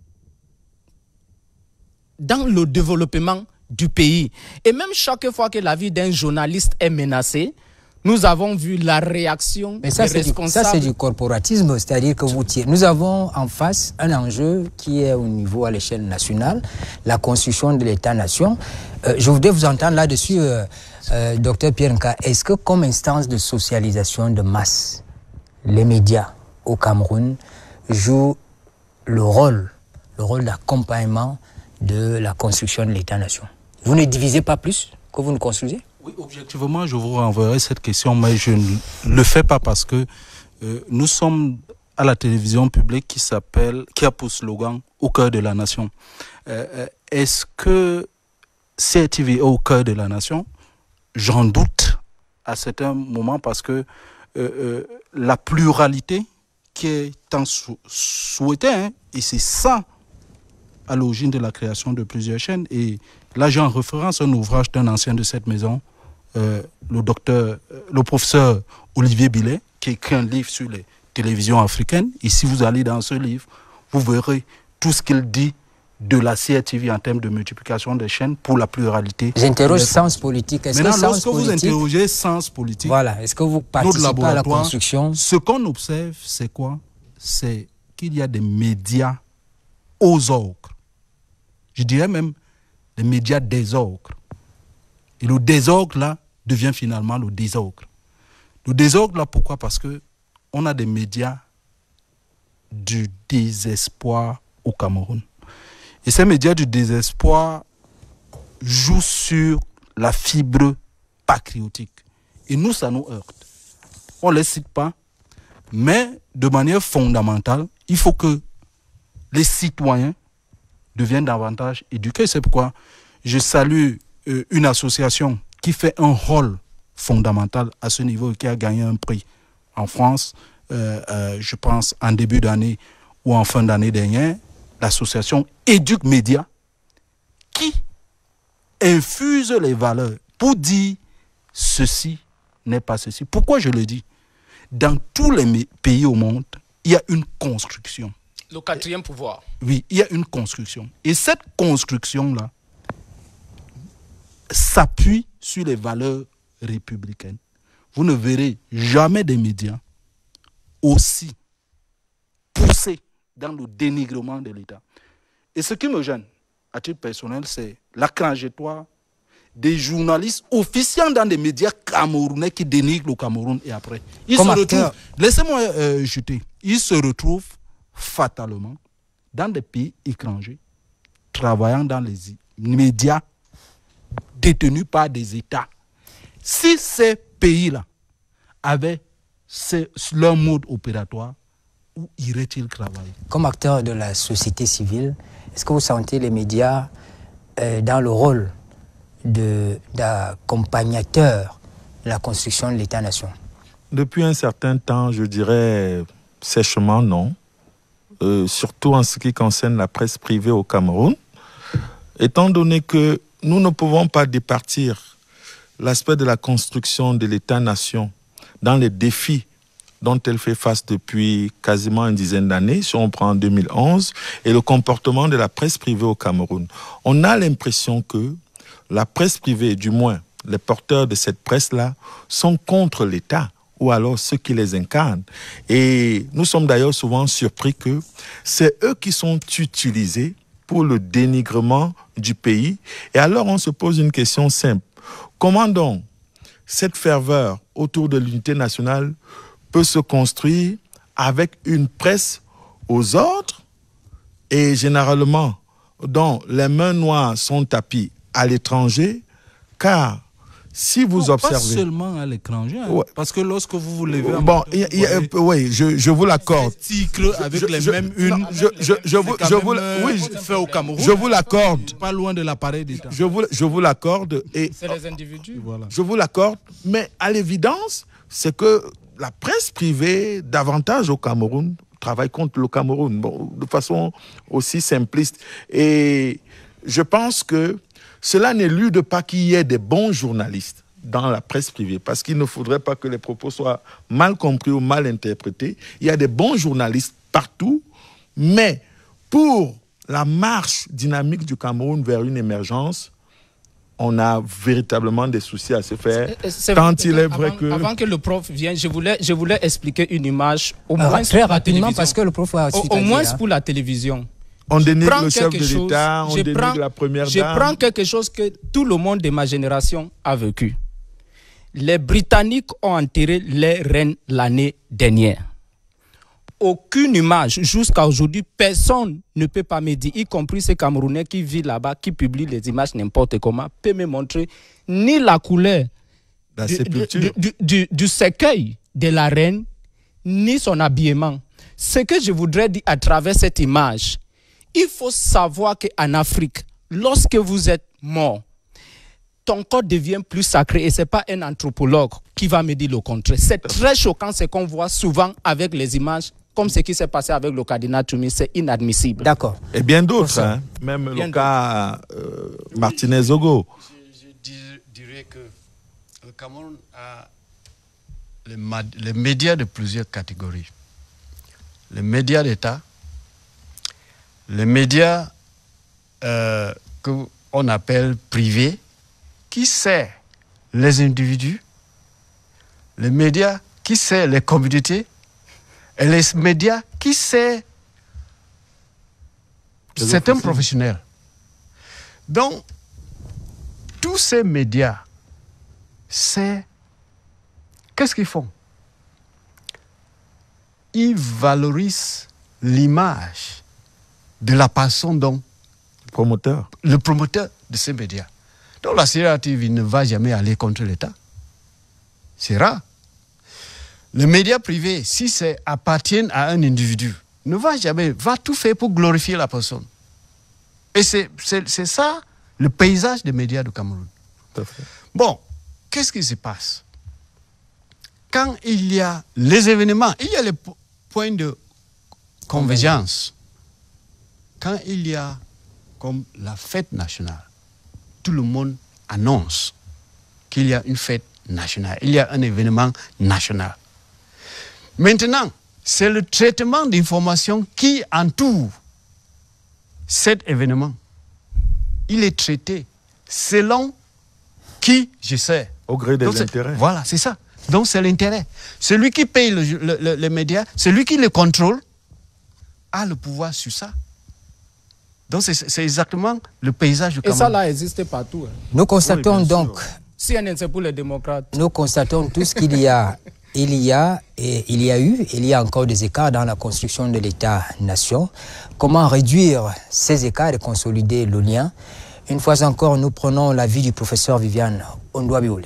dans le développement du pays. Et même chaque fois que la vie d'un journaliste est menacée, nous avons vu la réaction Mais ça, des responsables. Ça, c'est du corporatisme, c'est-à-dire que vous tirez. Nous avons en face un enjeu qui est au niveau à l'échelle nationale, la construction de l'État-nation. Euh, je voudrais vous entendre là-dessus, euh, euh, docteur Pierre Nka. Est-ce que comme instance de socialisation de masse, les médias au Cameroun jouent le rôle, le rôle d'accompagnement de la construction de l'État-nation? Vous ne divisez pas plus que vous ne construisez? Oui, objectivement, je vous renverrai cette question, mais je ne le fais pas parce que euh, nous sommes à la télévision publique qui s'appelle, qui a pour slogan « Au cœur de la nation euh, ». Est-ce que C R T V est au cœur de la nation? J'en doute à certains moments parce que euh, euh, la pluralité qui est tant sou souhaitée, hein, et c'est ça à l'origine de la création de plusieurs chaînes. Et là, j'ai en référence un ouvrage d'un ancien de cette maison, euh, le docteur, euh, le professeur Olivier Billet, qui écrit un livre sur les télévisions africaines. Et si vous allez dans ce livre, vous verrez tout ce qu'il dit de la C R T V en termes de multiplication des chaînes pour la pluralité. J'interroge sens politique. Est-ce Maintenant, que lorsque sens vous politique, interrogez sens politique, voilà, est-ce que vous participez à la construction? Ce qu'on observe, c'est quoi? C'est qu'il y a des médias aux ogres. Je dirais même les médias désordres. Et le désordre, là, devient finalement le désordre. Le désordre, là, pourquoi? Parce qu'on a des médias du désespoir au Cameroun. Et ces médias du désespoir jouent sur la fibre patriotique. Et nous, ça nous heurte. On ne les cite pas, mais de manière fondamentale, il faut que les citoyens deviennent davantage éduqués. C'est pourquoi je salue euh, une association qui fait un rôle fondamental à ce niveau et qui a gagné un prix en France, euh, euh, je pense en début d'année ou en fin d'année dernière, l'association Éduque Média, qui infuse les valeurs pour dire ceci n'est pas ceci. Pourquoi je le dis? Dans tous les pays au monde, il y a une construction. Le quatrième pouvoir. Oui, il y a une construction. Et cette construction-là s'appuie sur les valeurs républicaines. Vous ne verrez jamais des médias aussi poussés dans le dénigrement de l'État. Et ce qui me gêne, à titre personnel, c'est la trajectoire des journalistes officiant dans des médias camerounais qui dénigrent le Cameroun et après. Ils Comme se acteur. retrouvent, laissez-moi euh, chuter, ils se retrouvent fatalement dans des pays étrangers, travaillant dans les médias détenus par des États. Si ces pays-là avaient ces, leur mode opératoire, où iraient-ils travailler? Comme acteur de la société civile, est-ce que vous sentez les médias euh, dans le rôle d'accompagnateur de la construction de l'État-nation? Depuis un certain temps, je dirais sèchement non. Euh, surtout en ce qui concerne la presse privée au Cameroun, étant donné que nous ne pouvons pas départir l'aspect de la construction de l'État-nation dans les défis dont elle fait face depuis quasiment une dizaine d'années, si on prend en deux mille onze, et le comportement de la presse privée au Cameroun. On a l'impression que la presse privée, du moins les porteurs de cette presse-là, sont contre l'État. ou alors ceux qui les incarnent. Et nous sommes d'ailleurs souvent surpris que c'est eux qui sont utilisés pour le dénigrement du pays. Et alors on se pose une question simple. Comment donc cette ferveur autour de l'unité nationale peut se construire avec une presse aux ordres et généralement dont les mains noires sont tapies à l'étranger, car si vous non, observez... Pas seulement à l'étranger, hein, ouais. Parce que lorsque vous vous levez... Bon, y a, y a, oui, je, je vous l'accorde. Article avec je, les je, mêmes unes. Je, je, je, vous, je, vous, oui, fait au Cameroun. Je vous l'accorde. Pas loin de l'appareil d'État. Je vous, je vous l'accorde. C'est les individus. Voilà. Je vous l'accorde. Mais à l'évidence, c'est que la presse privée, davantage au Cameroun, travaille contre le Cameroun, bon, de façon aussi simpliste. Et je pense que cela n'élude pas qu'il y ait des bons journalistes dans la presse privée, parce qu'il ne faudrait pas que les propos soient mal compris ou mal interprétés. Il y a des bons journalistes partout, mais pour la marche dynamique du Cameroun vers une émergence, on a véritablement des soucis à se faire, c'est, tant il est vrai avant, que... Avant que le prof vienne, je voulais, je voulais expliquer une image, au Alors, moins très pour rapidement, la parce que le prof a aussi Au, au moins dit, hein. pour la télévision. On dénigre Prends le chef de chose, l'État, on dénigre prends, la première je dame. Je prends quelque chose que tout le monde de ma génération a vécu. Les Britanniques ont enterré les reines l'année dernière. Aucune image, jusqu'à aujourd'hui, personne ne peut pas me dire, y compris ces Camerounais qui vivent là-bas, qui publient les images n'importe comment, peut me montrer ni la couleur la du, sépulture. Du, du, du, du cercueil de la reine, ni son habillement. Ce que je voudrais dire à travers cette image, il faut savoir qu'en Afrique, lorsque vous êtes mort, ton corps devient plus sacré et ce n'est pas un anthropologue qui va me dire le contraire. C'est très choquant ce qu'on voit souvent avec les images, comme ce qui s'est passé avec le cardinal Toumi, c'est inadmissible. D'accord. Et bien d'autres, hein, même bien le cas euh, Martinez Ogo. Je, je dirais que le Cameroun a les, les médias de plusieurs catégories. Les médias d'État, les médias euh, qu'on appelle privés, qui servent les individus, les médias qui servent les communautés, et les médias qui servent certains professionnels. Donc, tous ces médias, c'est... Qu'est-ce qu'ils font? Ils valorisent l'image de la personne dont le promoteur. le promoteur de ces médias. Donc la C R T V ne va jamais aller contre l'État. C'est rare. Le média privé, si ça appartient à un individu, ne va jamais, va tout faire pour glorifier la personne. Et c'est, c'est, c'est ça le paysage des médias du Cameroun. Tout à fait. Bon, qu'est-ce qui se passe? Quand il y a les événements, il y a les points de convergence. Quand il y a comme la fête nationale, tout le monde annonce qu'il y a une fête nationale, il y a un événement national. Maintenant, c'est le traitement d'informations qui entoure cet événement. Il est traité selon qui je sais. Au gré des Donc, intérêts. Voilà, c'est ça. Donc c'est l'intérêt. Celui qui paye le, le, le, les médias, celui qui les contrôle, a le pouvoir sur ça. Donc c'est, c'est exactement le paysage du Et Cameroun. ça là existe partout. Hein. Nous constatons Oui, donc, C N N c'est pour les démocrates. nous constatons tous qu'il y a, il y a, et il y a eu, il y a encore des écarts dans la construction de l'État-nation. Comment réduire ces écarts et consolider le lien? Une fois encore, nous prenons l'avis du professeur Viviane Ondouabiolé.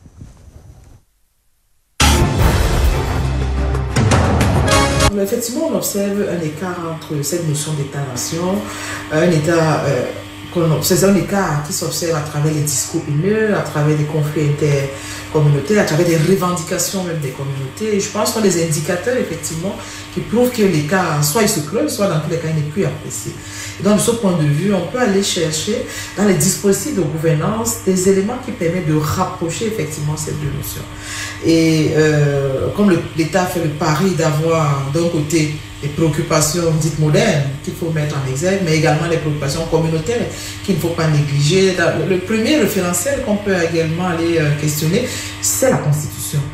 Effectivement, on observe un écart entre cette notion d'État-nation, un État, euh, c'est un écart qui s'observe à travers les discours haineux, à travers les conflits intercommunautaires, à travers des revendications même des communautés. Et je pense qu'on a des indicateurs, effectivement, qui prouvent que l'écart, soit il se creuse, soit dans tous les cas, il n'est plus apprécié. Et donc, de ce point de vue, on peut aller chercher dans les dispositifs de gouvernance des éléments qui permettent de rapprocher effectivement ces deux notions. Et euh, comme le, l'État fait le pari d'avoir d'un côté les préoccupations dites modernes qu'il faut mettre en exergue, mais également les préoccupations communautaires qu'il ne faut pas négliger. Le premier référentiel qu'on peut également aller questionner, c'est la Constitution.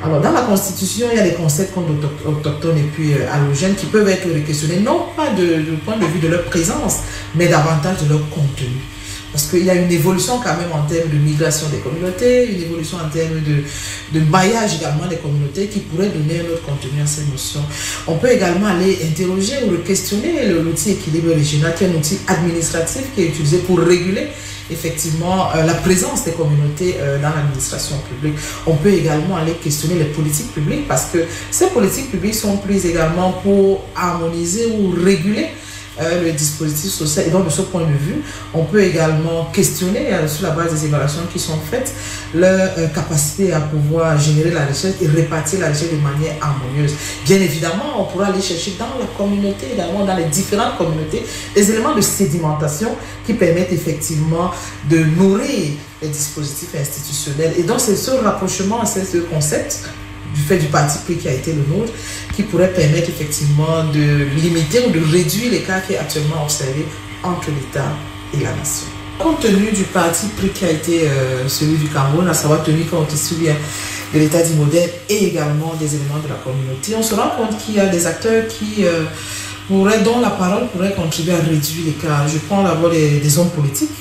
Alors, dans la Constitution, il y a des concepts comme autochtones et puis euh, allogènes qui peuvent être questionnés, non pas de, du point de vue de leur présence, mais davantage de leur contenu. Parce qu'il y a une évolution quand même en termes de migration des communautés, une évolution en termes de, de maillage également des communautés qui pourrait donner un autre contenu à ces notions. On peut également aller interroger ou questionner l'outil équilibre régional, qui est un outil administratif qui est utilisé pour réguler effectivement euh, la présence des communautés euh, dans l'administration publique. On peut également aller questionner les politiques publiques parce que ces politiques publiques sont prises également pour harmoniser ou réguler Euh, le dispositif social. Et donc, de ce point de vue, on peut également questionner, euh, sur la base des évaluations qui sont faites, leur euh, capacité à pouvoir générer la richesse et répartir la richesse de manière harmonieuse. Bien évidemment, on pourra aller chercher dans la communauté, également dans les différentes communautés, des éléments de sédimentation qui permettent effectivement de nourrir les dispositifs institutionnels. Et donc, c'est ce rapprochement, c'est ce concept du fait du parti pris qui a été le nôtre, qui pourrait permettre effectivement de limiter ou de réduire l'écart qui est actuellement observé entre l'État et la nation. Compte tenu du parti pris qui a été euh, celui du Cameroun, à savoir tenu compte ici bien de l'État dit moderne et également des éléments de la communauté, on se rend compte qu'il y a des acteurs qui euh, pourraient, dont la parole pourrait contribuer à réduire l'écart. Je prends d'abord des, des hommes politiques,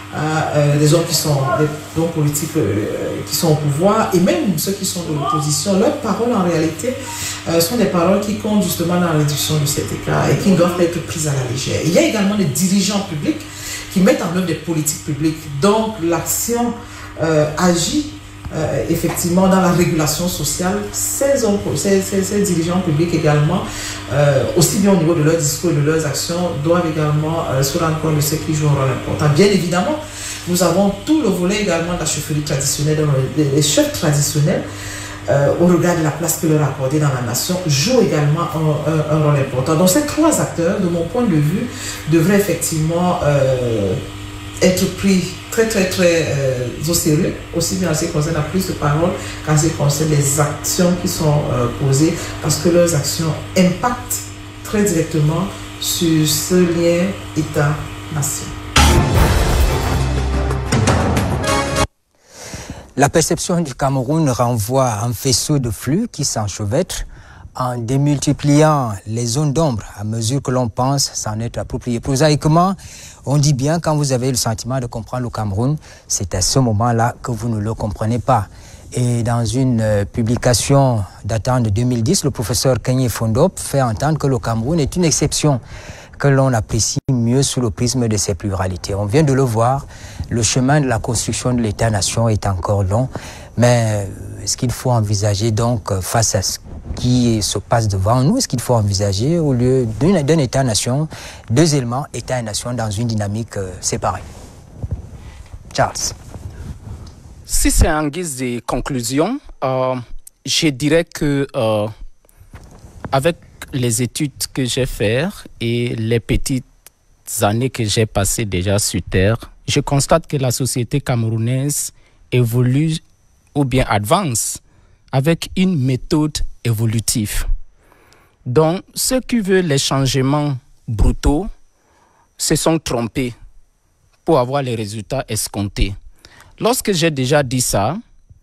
à euh, des hommes qui sont des hommes politiques euh, qui sont au pouvoir et même ceux qui sont de l'opposition. Leurs paroles en réalité euh, sont des paroles qui comptent justement dans la réduction de cet écart et qui doivent être prises à la légère. Il y a également des dirigeants publics qui mettent en œuvre des politiques publiques. Donc l'action euh, agit euh, effectivement dans la régulation sociale. Ces, hommes, ces, ces, ces dirigeants publics également, euh, aussi bien au niveau de leurs discours et de leurs actions, doivent également euh, se rendre compte de ce qui joue un rôle important. Bien évidemment, nous avons tout le volet également de la chefferie traditionnelle, les, les chefs traditionnels, euh, au regard de la place que leur accorder dans la nation, jouent également un, un, un rôle important. Donc ces trois acteurs, de mon point de vue, devraient effectivement euh, être pris très très très euh, au sérieux, aussi bien en ce qui concerne la prise de parole qu'en ce qui concerne les actions qui sont euh, posées, parce que leurs actions impactent très directement sur ce lien État-nation. La perception du Cameroun renvoie à un faisceau de flux qui s'enchevêtrent en démultipliant les zones d'ombre à mesure que l'on pense s'en être approprié. Prosaïquement, on dit bien quand vous avez le sentiment de comprendre le Cameroun, c'est à ce moment-là que vous ne le comprenez pas. Et dans une euh, publication datant de deux mille dix, le professeur Kenye Fondop fait entendre que le Cameroun est une exception que l'on apprécie mieux sous le prisme de ses pluralités. On vient de le voir, le chemin de la construction de l'État-nation est encore long, mais est-ce qu'il faut envisager donc face à ce qui se passe devant nous, est-ce qu'il faut envisager au lieu d'un État-nation, deux éléments, État et nation dans une dynamique euh, séparée? Charles. Si c'est en guise de conclusion, euh, je dirais que euh, avec les études que j'ai faites et les petites années que j'ai passées déjà sur Terre, je constate que la société camerounaise évolue ou bien avance avec une méthode évolutive. Donc, ceux qui veulent les changements brutaux se sont trompés pour avoir les résultats escomptés. Lorsque j'ai déjà dit ça,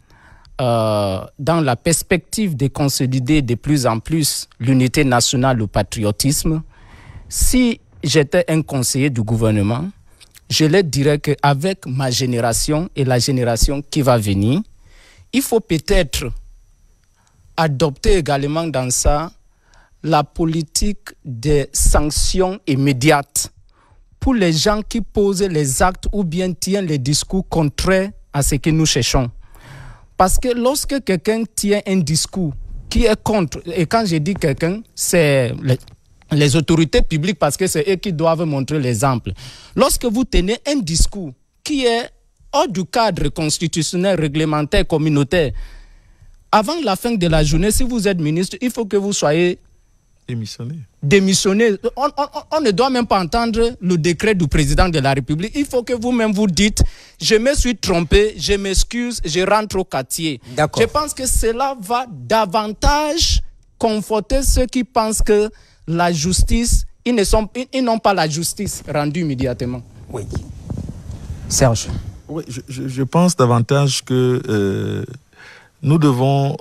euh, dans la perspective de consolider de plus en plus l'unité nationale, le patriotisme, si j'étais un conseiller du gouvernement, je leur dirais qu'avec ma génération et la génération qui va venir, il faut peut-être adopter également dans ça la politique des sanctions immédiates pour les gens qui posent les actes ou bien tiennent les discours contraires à ce que nous cherchons. Parce que lorsque quelqu'un tient un discours qui est contre, et quand je dis quelqu'un, c'est les, les autorités publiques parce que c'est eux qui doivent montrer l'exemple. Lorsque vous tenez un discours qui est hors du cadre constitutionnel, réglementaire, communautaire, avant la fin de la journée, si vous êtes ministre, il faut que vous soyez démissionné. Démissionné. On, on, on ne doit même pas entendre le décret du président de la République. Il faut que vous-même vous dites, je me suis trompé, je m'excuse, je rentre au quartier. Je pense que cela va davantage conforter ceux qui pensent que la justice, ils ne sont, ils n'ont pas la justice rendue immédiatement. Oui. Serge. Oui, je, je, je pense davantage que euh, nous devons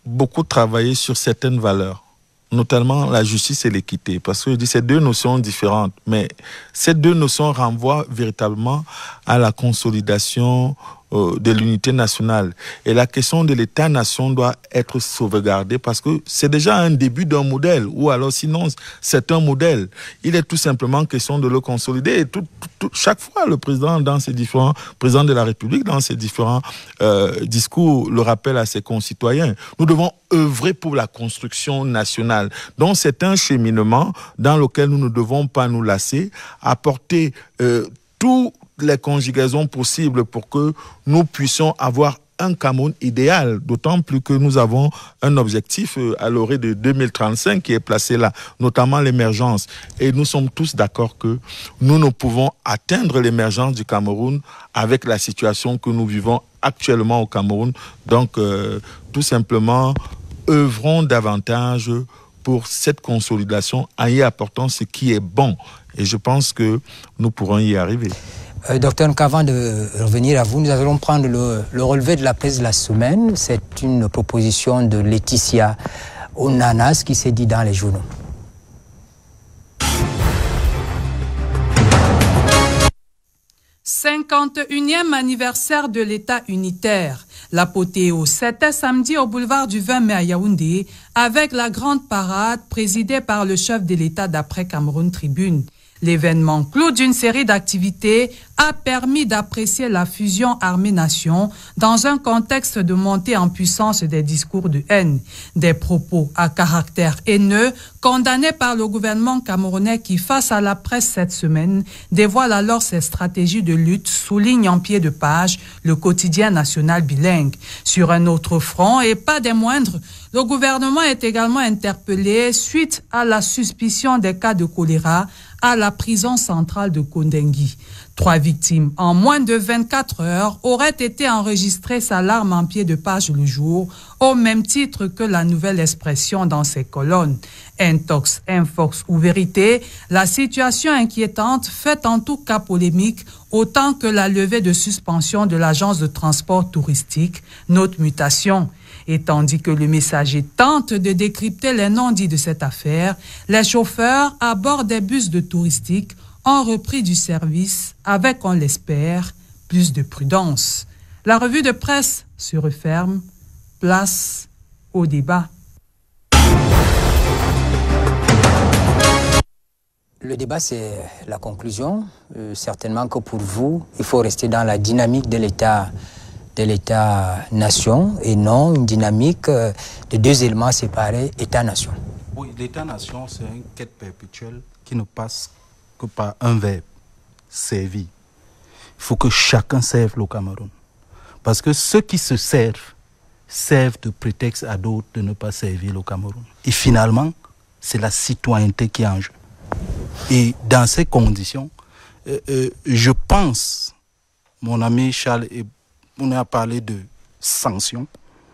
beaucoup travaillé sur certaines valeurs, notamment la justice et l'équité, parce que je dis ces deux notions différentes, mais ces deux notions renvoient véritablement à la consolidation euh, de l'unité nationale. Et la question de l'État-nation doit être sauvegardée parce que c'est déjà un début d'un modèle, ou alors sinon c'est un modèle. Il est tout simplement question de le consolider. Et tout, tout, tout, chaque fois, le président, dans ses différents président de la République, dans ses différents euh, discours, le rappelle à ses concitoyens. Nous devons œuvrer pour la construction nationale. Donc c'est un cheminement dans lequel nous ne devons pas nous lasser, apporter euh, toutes les conjugaisons possibles pour que nous puissions avoir un Cameroun idéal, d'autant plus que nous avons un objectif à l'horizon de deux mille trente-cinq qui est placé là, notamment l'émergence. Et nous sommes tous d'accord que nous ne pouvons atteindre l'émergence du Cameroun avec la situation que nous vivons actuellement au Cameroun. Donc, euh, tout simplement, œuvrons davantage pour cette consolidation en y apportant ce qui est bon. Et je pense que nous pourrons y arriver. Euh, docteur Nkavant, de revenir à vous, nous allons prendre le, le relevé de la presse de la semaine. C'est une proposition de Laetitia Onanas qui s'est dit dans les journaux. cinquante-unième anniversaire de l'État unitaire. L'apothéose, c'était samedi au boulevard du vingt mai à Yaoundé, avec la grande parade présidée par le chef de l'État d'après Cameroun Tribune. L'événement, clou d'une série d'activités, a permis d'apprécier la fusion armée-nation dans un contexte de montée en puissance des discours de haine. Des propos à caractère haineux condamnés par le gouvernement camerounais qui, face à la presse cette semaine, dévoile alors ses stratégies de lutte, souligne en pied de page le quotidien national bilingue. Sur un autre front, et pas des moindres, le gouvernement est également interpellé suite à la suspicion des cas de choléra à la prison centrale de Kondengui. Trois victimes en moins de vingt-quatre heures auraient été enregistrées, s'alarme en pied de page le jour, au même titre que la nouvelle expression dans ses colonnes. Intox, infox ou vérité, la situation inquiétante fait en tout cas polémique, autant que la levée de suspension de l'agence de transport touristique, Note Mutation. Et tandis que le messager tente de décrypter les non-dits de cette affaire, les chauffeurs à bord des bus de touristique ont repris du service avec, on l'espère, plus de prudence. La revue de presse se referme. Place au débat. Le débat, c'est la conclusion. Euh, certainement que pour vous, il faut rester dans la dynamique de l'État de l'État-nation et non une dynamique de deux éléments séparés, État-nation. Oui, l'État-nation, c'est une quête perpétuelle qui ne passe que par un verbe, servir. Il faut que chacun serve le Cameroun. Parce que ceux qui se servent, servent de prétexte à d'autres de ne pas servir le Cameroun. Et finalement, c'est la citoyenneté qui est en jeu. Et dans ces conditions, euh, euh, je pense, mon ami Charles et on a parlé de sanctions.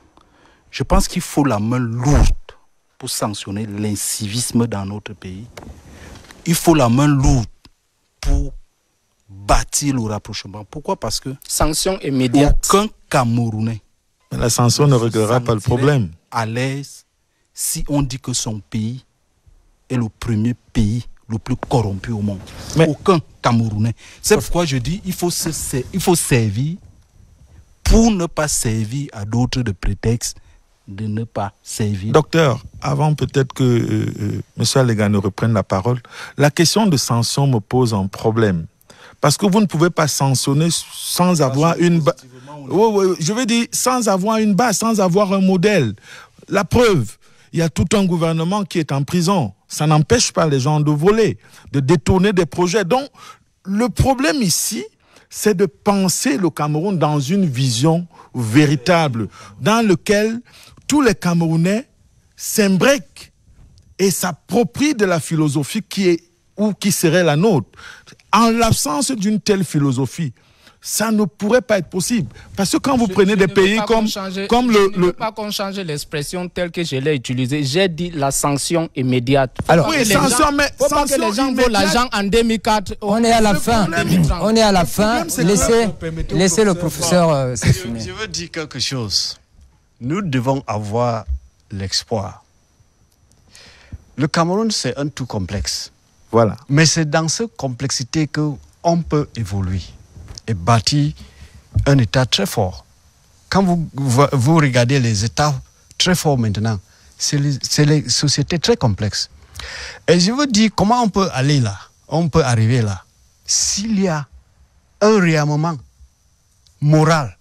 Je pense qu'il faut la main lourde pour sanctionner l'incivisme dans notre pays. Il faut la main lourde pour bâtir le rapprochement. Pourquoi? Parce que sanctions immédiates. Aucun Camerounais. Mais la sanction ne réglera pas le problème. À l'aise si on dit que son pays est le premier pays le plus corrompu au monde. Mais aucun Camerounais. C'est pourquoi je dis il faut se, il faut servir pour ne pas servir à d'autres de prétexte de ne pas servir. Docteur, avant peut-être que euh, euh, M. Allega ne reprenne la parole, la question de sanction me pose un problème. Parce que vous ne pouvez pas sanctionner sans avoir une base. Oui, oui, je veux dire, sans avoir une base, sans avoir un modèle. La preuve, il y a tout un gouvernement qui est en prison. Ça n'empêche pas les gens de voler, de détourner des projets. Donc, le problème ici, c'est de penser le Cameroun dans une vision véritable, dans laquelle tous les Camerounais s'imbriquent et s'approprient de la philosophie qui est ou qui serait la nôtre. En l'absence d'une telle philosophie, ça ne pourrait pas être possible. Parce que quand vous je, prenez je des pays comme, changer, comme je le... Je ne veux pas qu'on change l'expression telle que je l'ai utilisée. J'ai dit la sanction immédiate. Faut Alors, oui, sanction, mais... Faut pas que les gens volent l'argent en deux mille quatre. On est à la fin. On est à la fin. Laissez, laissez le professeur euh, s'exprimer. Je, je veux dire quelque chose. Nous devons avoir l'espoir. Le Cameroun, c'est un tout complexe. Voilà. Mais c'est dans cette complexité qu'on peut évoluer et bâtir un État très fort. Quand vous, vous regardez les États très forts maintenant, c'est les, c'est les sociétés très complexes. Et je veux dire, comment on peut aller là, on peut arriver là, s'il y a un réarmement moral,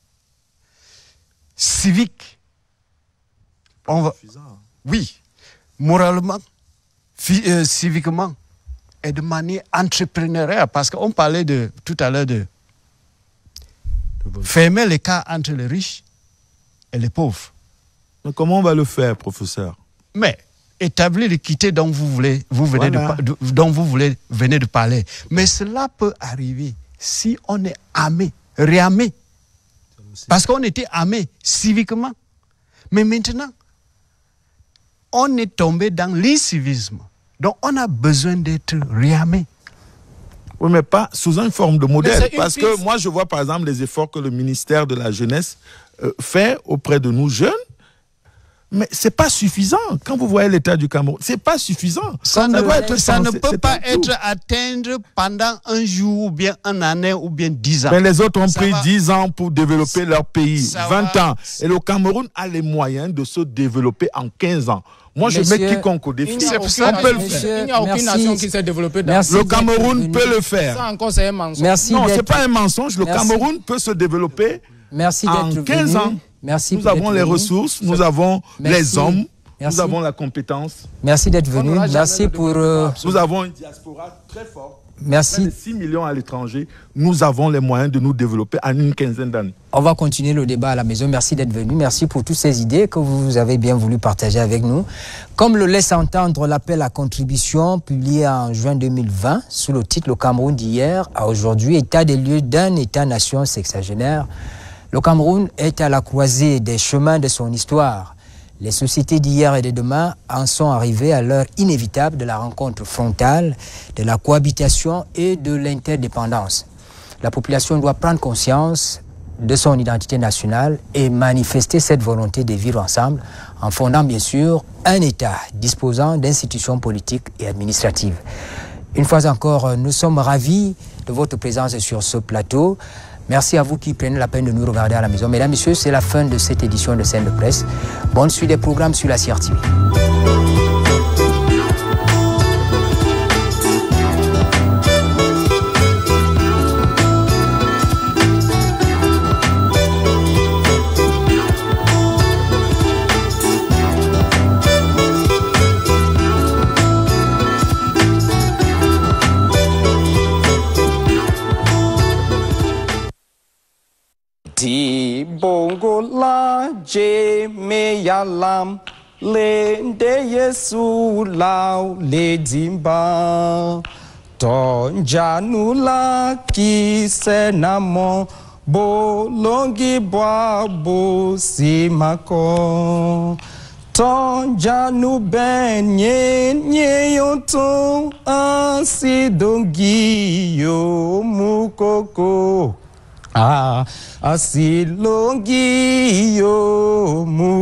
civique. On va, oui, moralement, euh, civiquement et de manière entrepreneuriale, parce qu'on parlait de, tout à l'heure de fermer l'écart entre les riches et les pauvres. Mais comment on va le faire, professeur? Mais établir l'équité dont vous voulez, vous venez voilà. de, de, dont vous voulez, venez de parler. Mais cela peut arriver si on est armé, réarmé. Parce qu'on était armé civiquement. Mais maintenant, on est tombé dans l'incivisme. Donc on a besoin d'être réarmé. Oui, mais pas sous une forme de modèle. Parce que piste. Moi, je vois par exemple les efforts que le ministère de la Jeunesse euh, fait auprès de nous jeunes. Mais ce n'est pas suffisant. Quand vous voyez l'état du Cameroun, ce n'est pas suffisant. Ça, ne, être ça ne peut pas être atteint pendant un jour ou bien une année ou bien dix ans. Mais les autres ont ça pris va, dix ans pour développer leur pays, vingt va, ans. Et le Cameroun a les moyens de se développer en quinze ans. Moi, je mets quiconque au défi. On peut le faire. Il n'y a aucune nation qui s'est développée dans le Cameroun peut le faire. Ça encore, c'est un mensonge. Merci non, ce n'est pas un mensonge. Le Merci. Cameroun peut se développer Merci en quinze ans. Merci nous avons les venu. ressources, nous avons Merci. les hommes, Merci. nous avons la compétence. Merci d'être venu. Merci pour... Euh... Nous avons une diaspora très forte. Merci. Près de six millions à l'étranger. Nous avons les moyens de nous développer en une quinzaine d'années. On va continuer le débat à la maison. Merci d'être venu. Merci pour toutes ces idées que vous avez bien voulu partager avec nous. Comme le laisse entendre l'appel à contribution publié en juin deux mille vingt sous le titre « Le Cameroun d'hier à aujourd'hui, état des lieux d'un État-nation sexagénaire », le Cameroun est à la croisée des chemins de son histoire. Les sociétés d'hier et de demain en sont arrivées à l'heure inévitable de la rencontre frontale, de la cohabitation et de l'interdépendance. La population doit prendre conscience de son identité nationale et manifester cette volonté de vivre ensemble en fondant bien sûr un État disposant d'institutions politiques et administratives. Une fois encore, nous sommes ravis de votre présence sur ce plateau. Merci à vous qui prenez la peine de nous regarder à la maison. Mesdames, Messieurs, c'est la fin de cette édition de Scène de Presse. Bonne suite des programmes sur la C R T V. Di bongo la je me yalam le de yesu lao le dimba ton janula ki se namo bo longi boa bo simako ton janu ben nye nye yoton ansi dongi yo mukoko. Ah, asilongi yo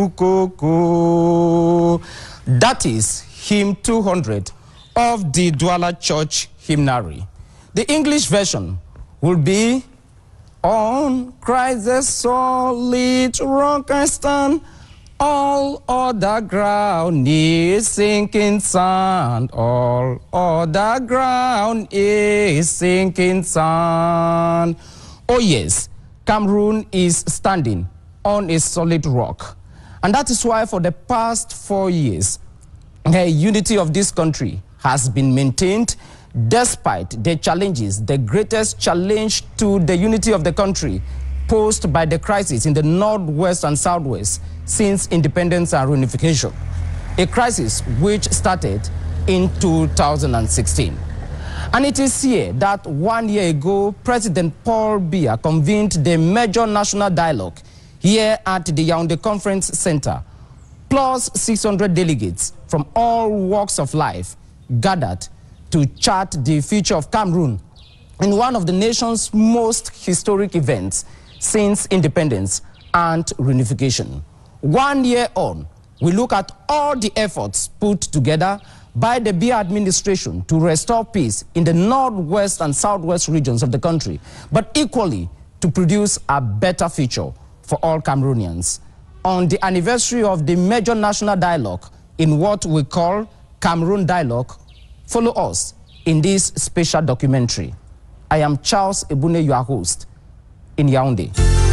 mukoko. That is hymn two hundred of the Douala Church hymnary. The English version will be, on Christ the solid rock I stand, all other ground is sinking sand, all other ground is sinking sand. Oh yes, Cameroon is standing on a solid rock. And that is why for the past four years, the unity of this country has been maintained despite the challenges, the greatest challenge to the unity of the country posed by the crisis in the northwest and southwest since independence and reunification. A crisis which started in two thousand sixteen. And it is here that one year ago, President Paul Biya convened the major national dialogue here at the Yaoundé Conference Center, plus six hundred delegates from all walks of life gathered to chart the future of Cameroon in one of the nation's most historic events since independence and reunification. One year on, we look at all the efforts put together by the Biya administration to restore peace in the northwest and southwest regions of the country, but equally to produce a better future for all Cameroonians. On the anniversary of the major national dialogue in what we call Cameroon Dialogue, follow us in this special documentary. I am Charles Ebune, your host, in Yaoundé.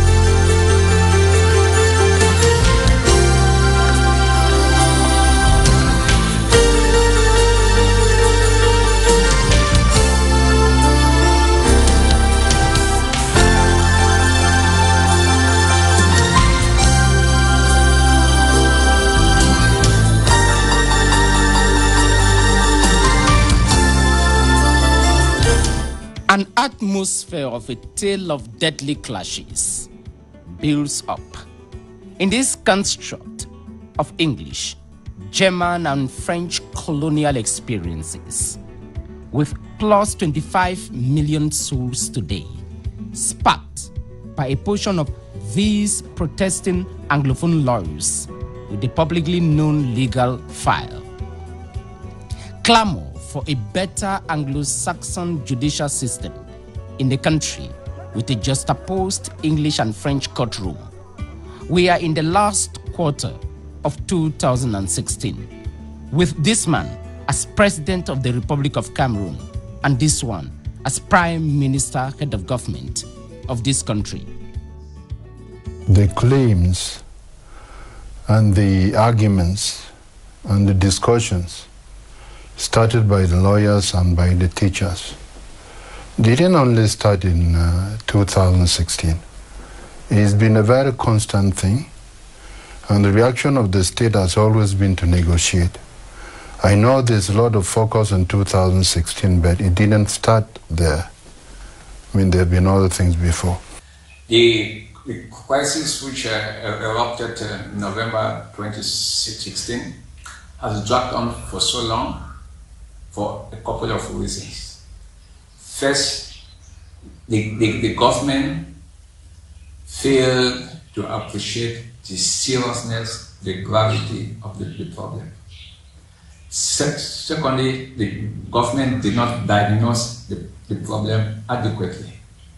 An atmosphere of a tale of deadly clashes builds up. In this construct of English, German and French colonial experiences, with plus twenty-five million souls today, sparked by a portion of these protesting Anglophone lawyers with the publicly known legal file. Clamor for a better Anglo-Saxon judicial system in the country with a juxtaposed English and French courtroom. We are in the last quarter of two thousand sixteen, with this man as President of the Republic of Cameroon and this one as Prime Minister, head of government of this country. The claims and the arguments and the discussions started by the lawyers and by the teachers. They didn't only start in uh, two thousand sixteen. It's been a very constant thing, and the reaction of the state has always been to negotiate. I know there's a lot of focus on two thousand sixteen, but it didn't start there. I mean, there have been other things before. The, the crisis which uh, erupted in November twenty sixteen has dragged on for so long for a couple of reasons. First, the, the, the government failed to appreciate the seriousness, the gravity of the, the problem. Se secondly, the government did not diagnose the, the problem adequately.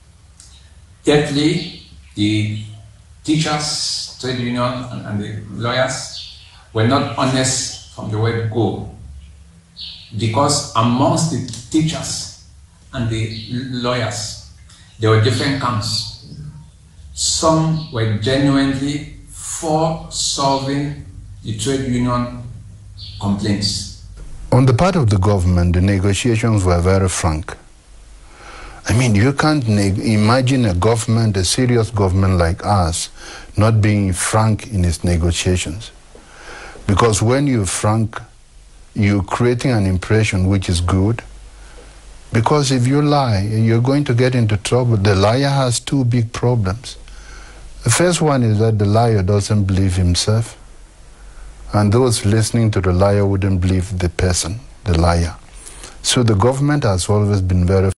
Thirdly, the teachers, trade union, and, and the lawyers were not honest from the word go. Because amongst the teachers and the lawyers, there were different camps. Some were genuinely for solving the trade union complaints. On the part of the government, the negotiations were very frank. I mean, you can't imagine a government, a serious government like us, not being frank in its negotiations. Because when you're frank, you're creating an impression which is good. Because if you lie, you're going to get into trouble. The liar has two big problems. The first one is that the liar doesn't believe himself, and those listening to the liar wouldn't believe the person, the liar. So the government has always been very